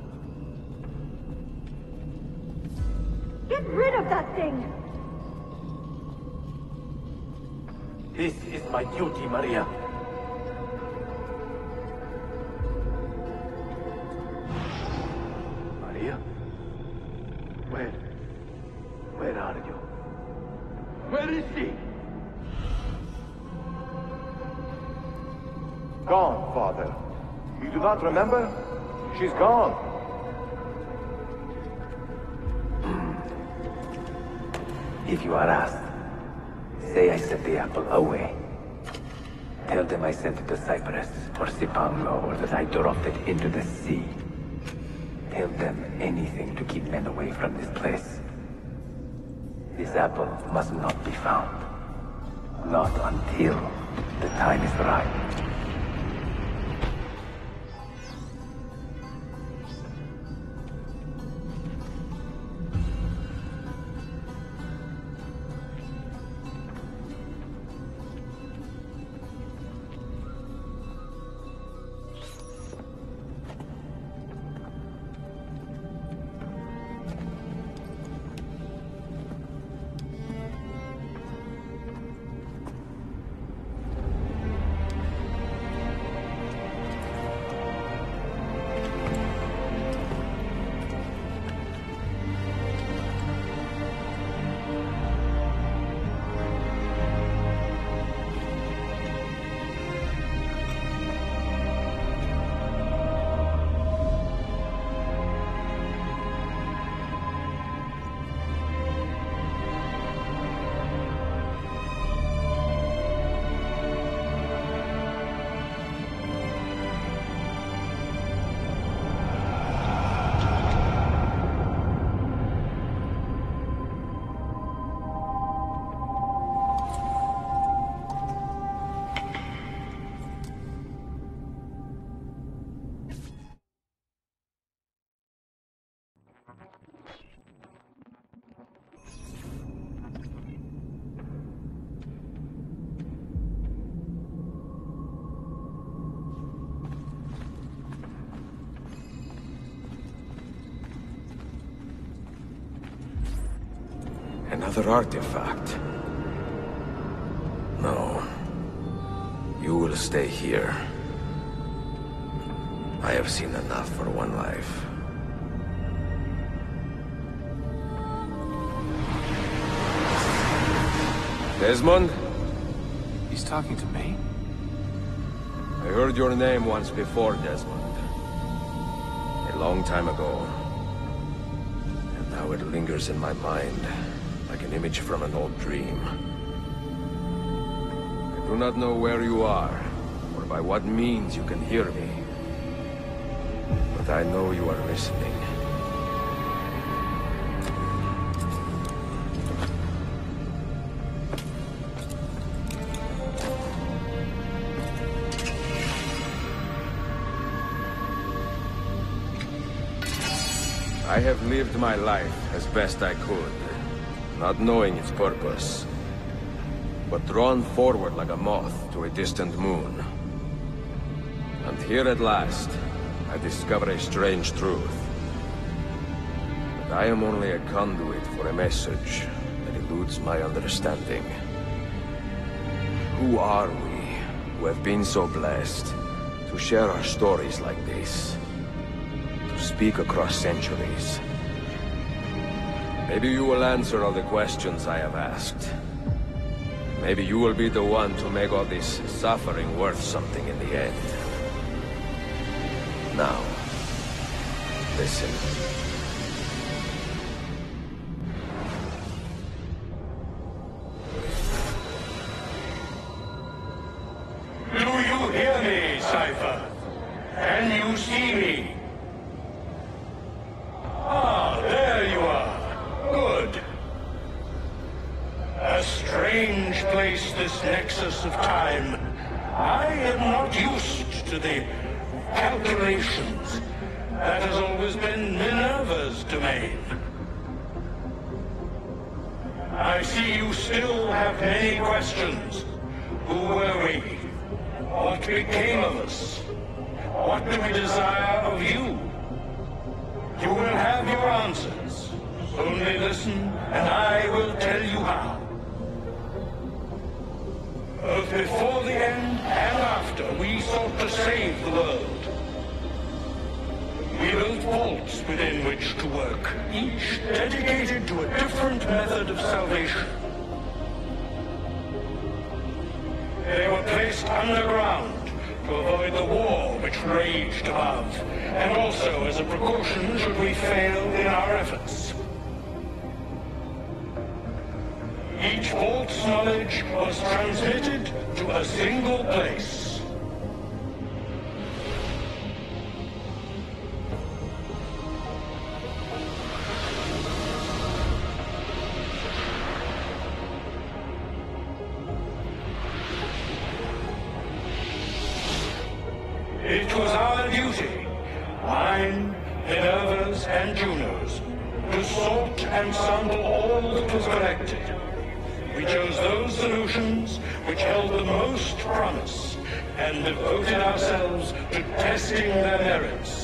Get rid of that thing! This is my duty, Maria. Maria? Where? Where are you? Where is she? Gone, Father. You do not remember? She's gone. If you are asked, say I set the apple away. Tell them I sent it to Cyprus, or Cipango, or that I dropped it into the sea. Tell them anything to keep men away from this place. This apple must not be found. Not until the time is right. Another artifact. No. You will stay here. I have seen enough for one life. Desmond? He's talking to me? I heard your name once before, Desmond. A long time ago. And now it lingers in my mind, like an image from an old dream. I do not know where you are, or by what means you can hear me. But I know you are listening. I have lived my life as best I could, not knowing its purpose, but drawn forward like a moth to a distant moon. And here at last, I discover a strange truth. That I am only a conduit for a message that eludes my understanding. Who are we, who have been so blessed to share our stories like this? Speak across centuries. Maybe you will answer all the questions I have asked. Maybe you will be the one to make all this suffering worth something in the end. Now, listen. Do you hear me, Cypher? Can you see me? Ah, there you are. Good. A strange place, this nexus of time. I am not used to the calculations. That has always been Minerva's domain. I see you still have many questions. Who were we? What became of us? What do we desire of you? You will have your answers. Only listen, and I will tell you how. Both before the end and after, we sought to save the world. We built vaults within which to work, each dedicated to a different method of salvation. They were placed underground to avoid the war which raged above, and also as a precaution should we fail in our efforts. Each vault's knowledge was transmitted to A single place. It was our duty, mine, Minerva's, and Juno's, to sort and sample all that was collected. We chose those solutions which held the most promise, and devoted ourselves to testing their merits.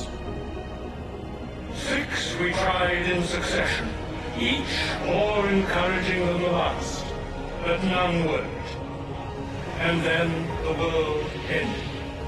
Six we tried in succession, each more encouraging than the last, but none worked. And then the world ended.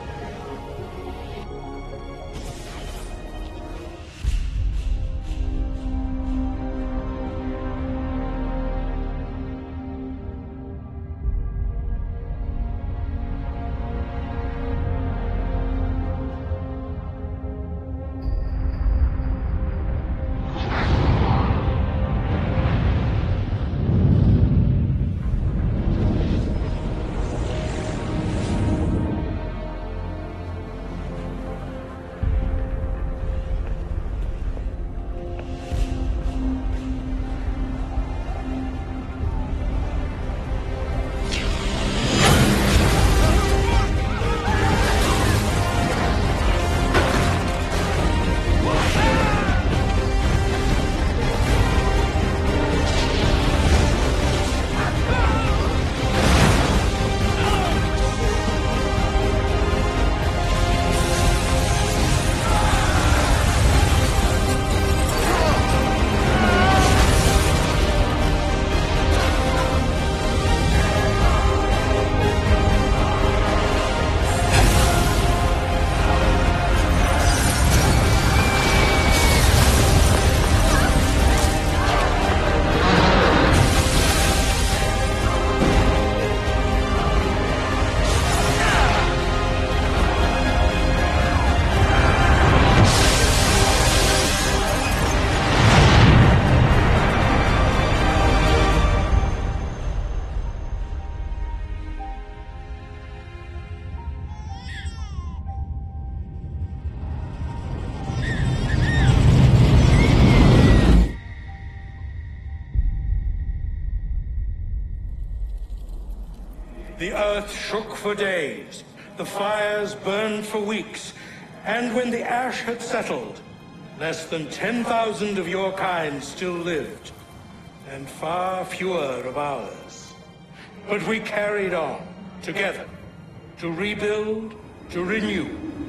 The earth shook for days, the fires burned for weeks, and when the ash had settled, less than ten thousand of your kind still lived, and far fewer of ours. But we carried on, together, to rebuild, to renew.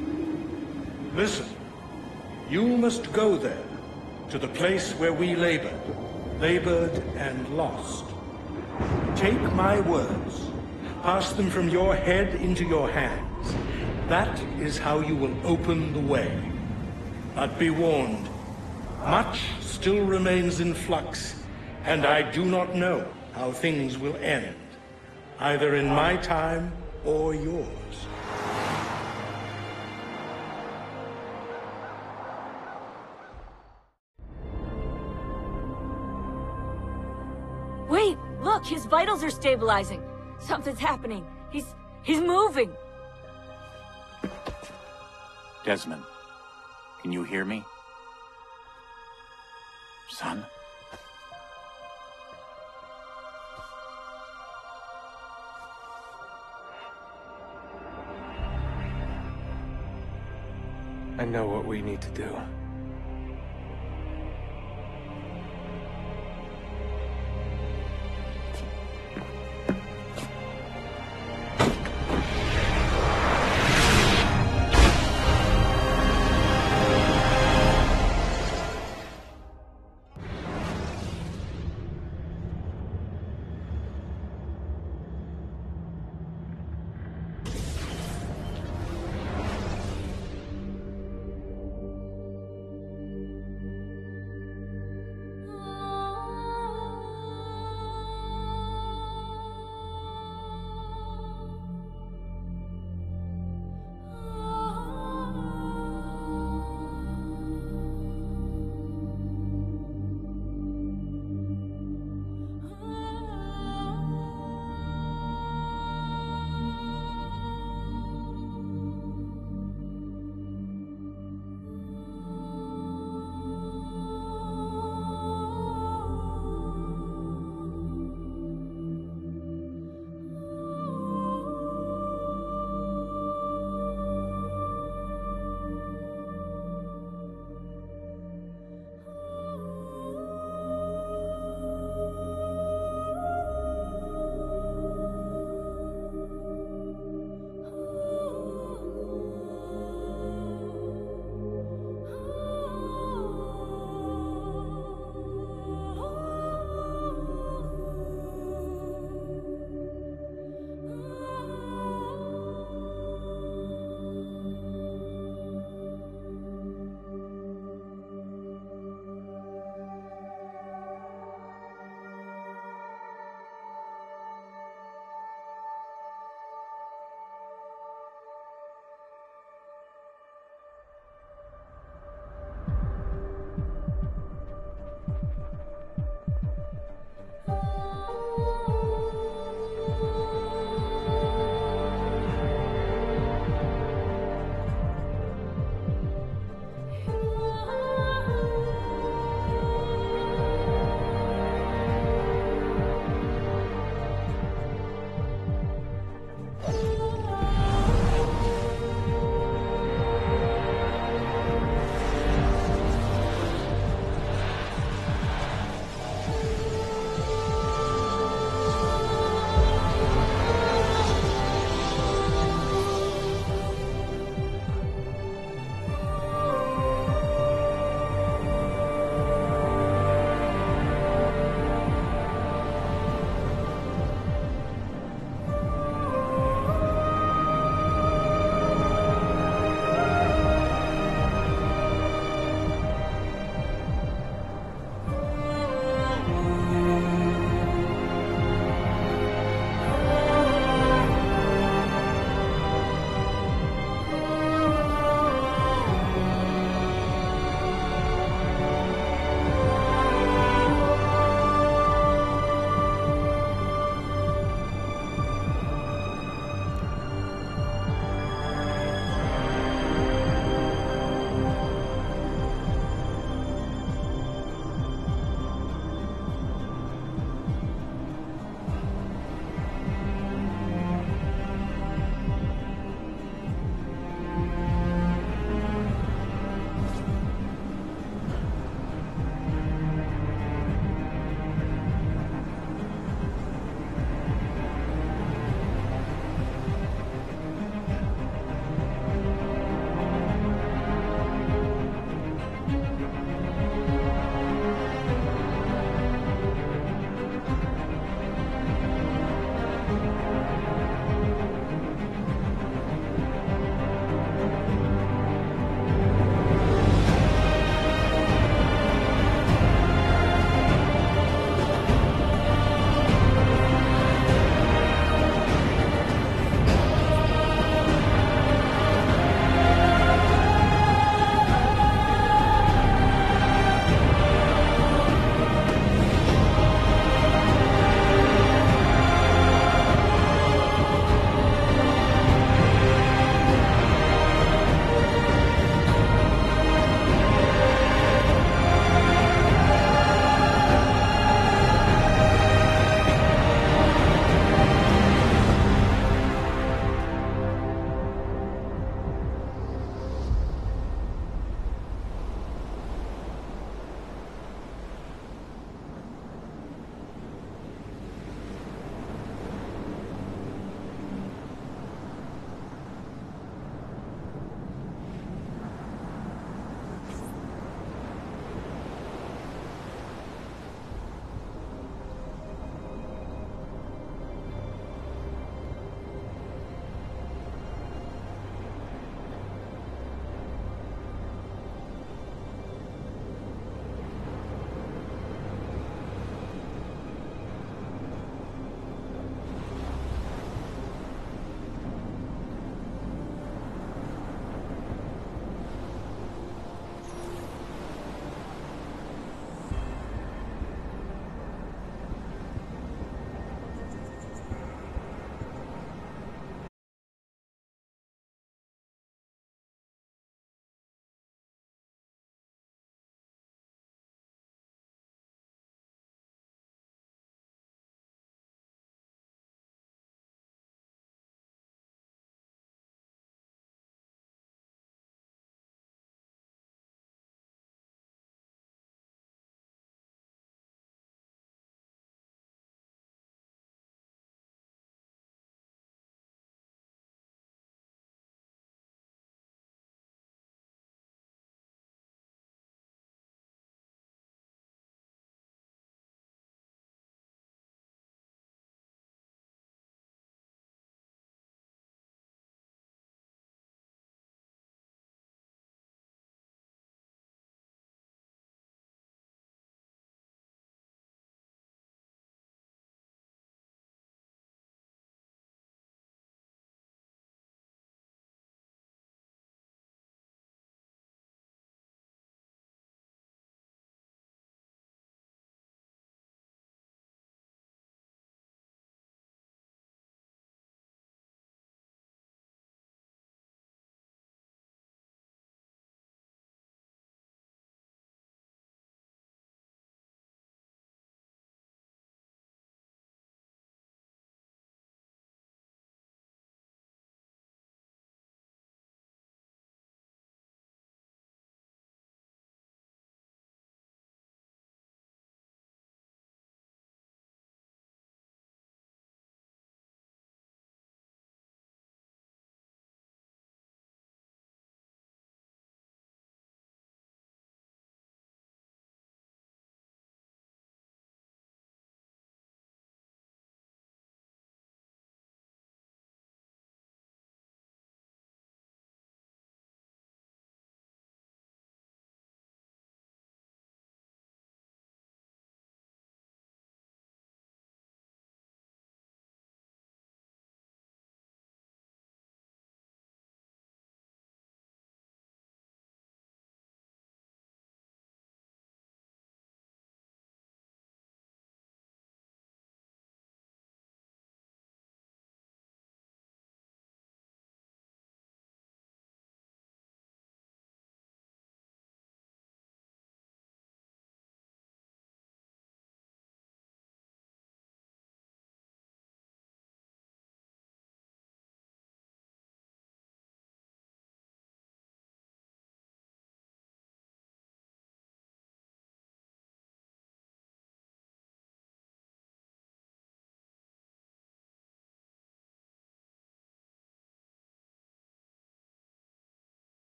Listen, you must go there, to the place where we labored, labored and lost. Take my words. Pass them from your head into your hands. That is how you will open the way. But be warned, much still remains in flux, and I do not know how things will end, either in my time or yours. Wait, look, his vitals are stabilizing. Something's happening. He's... he's moving. Desmond, can you hear me? Son? I know what we need to do.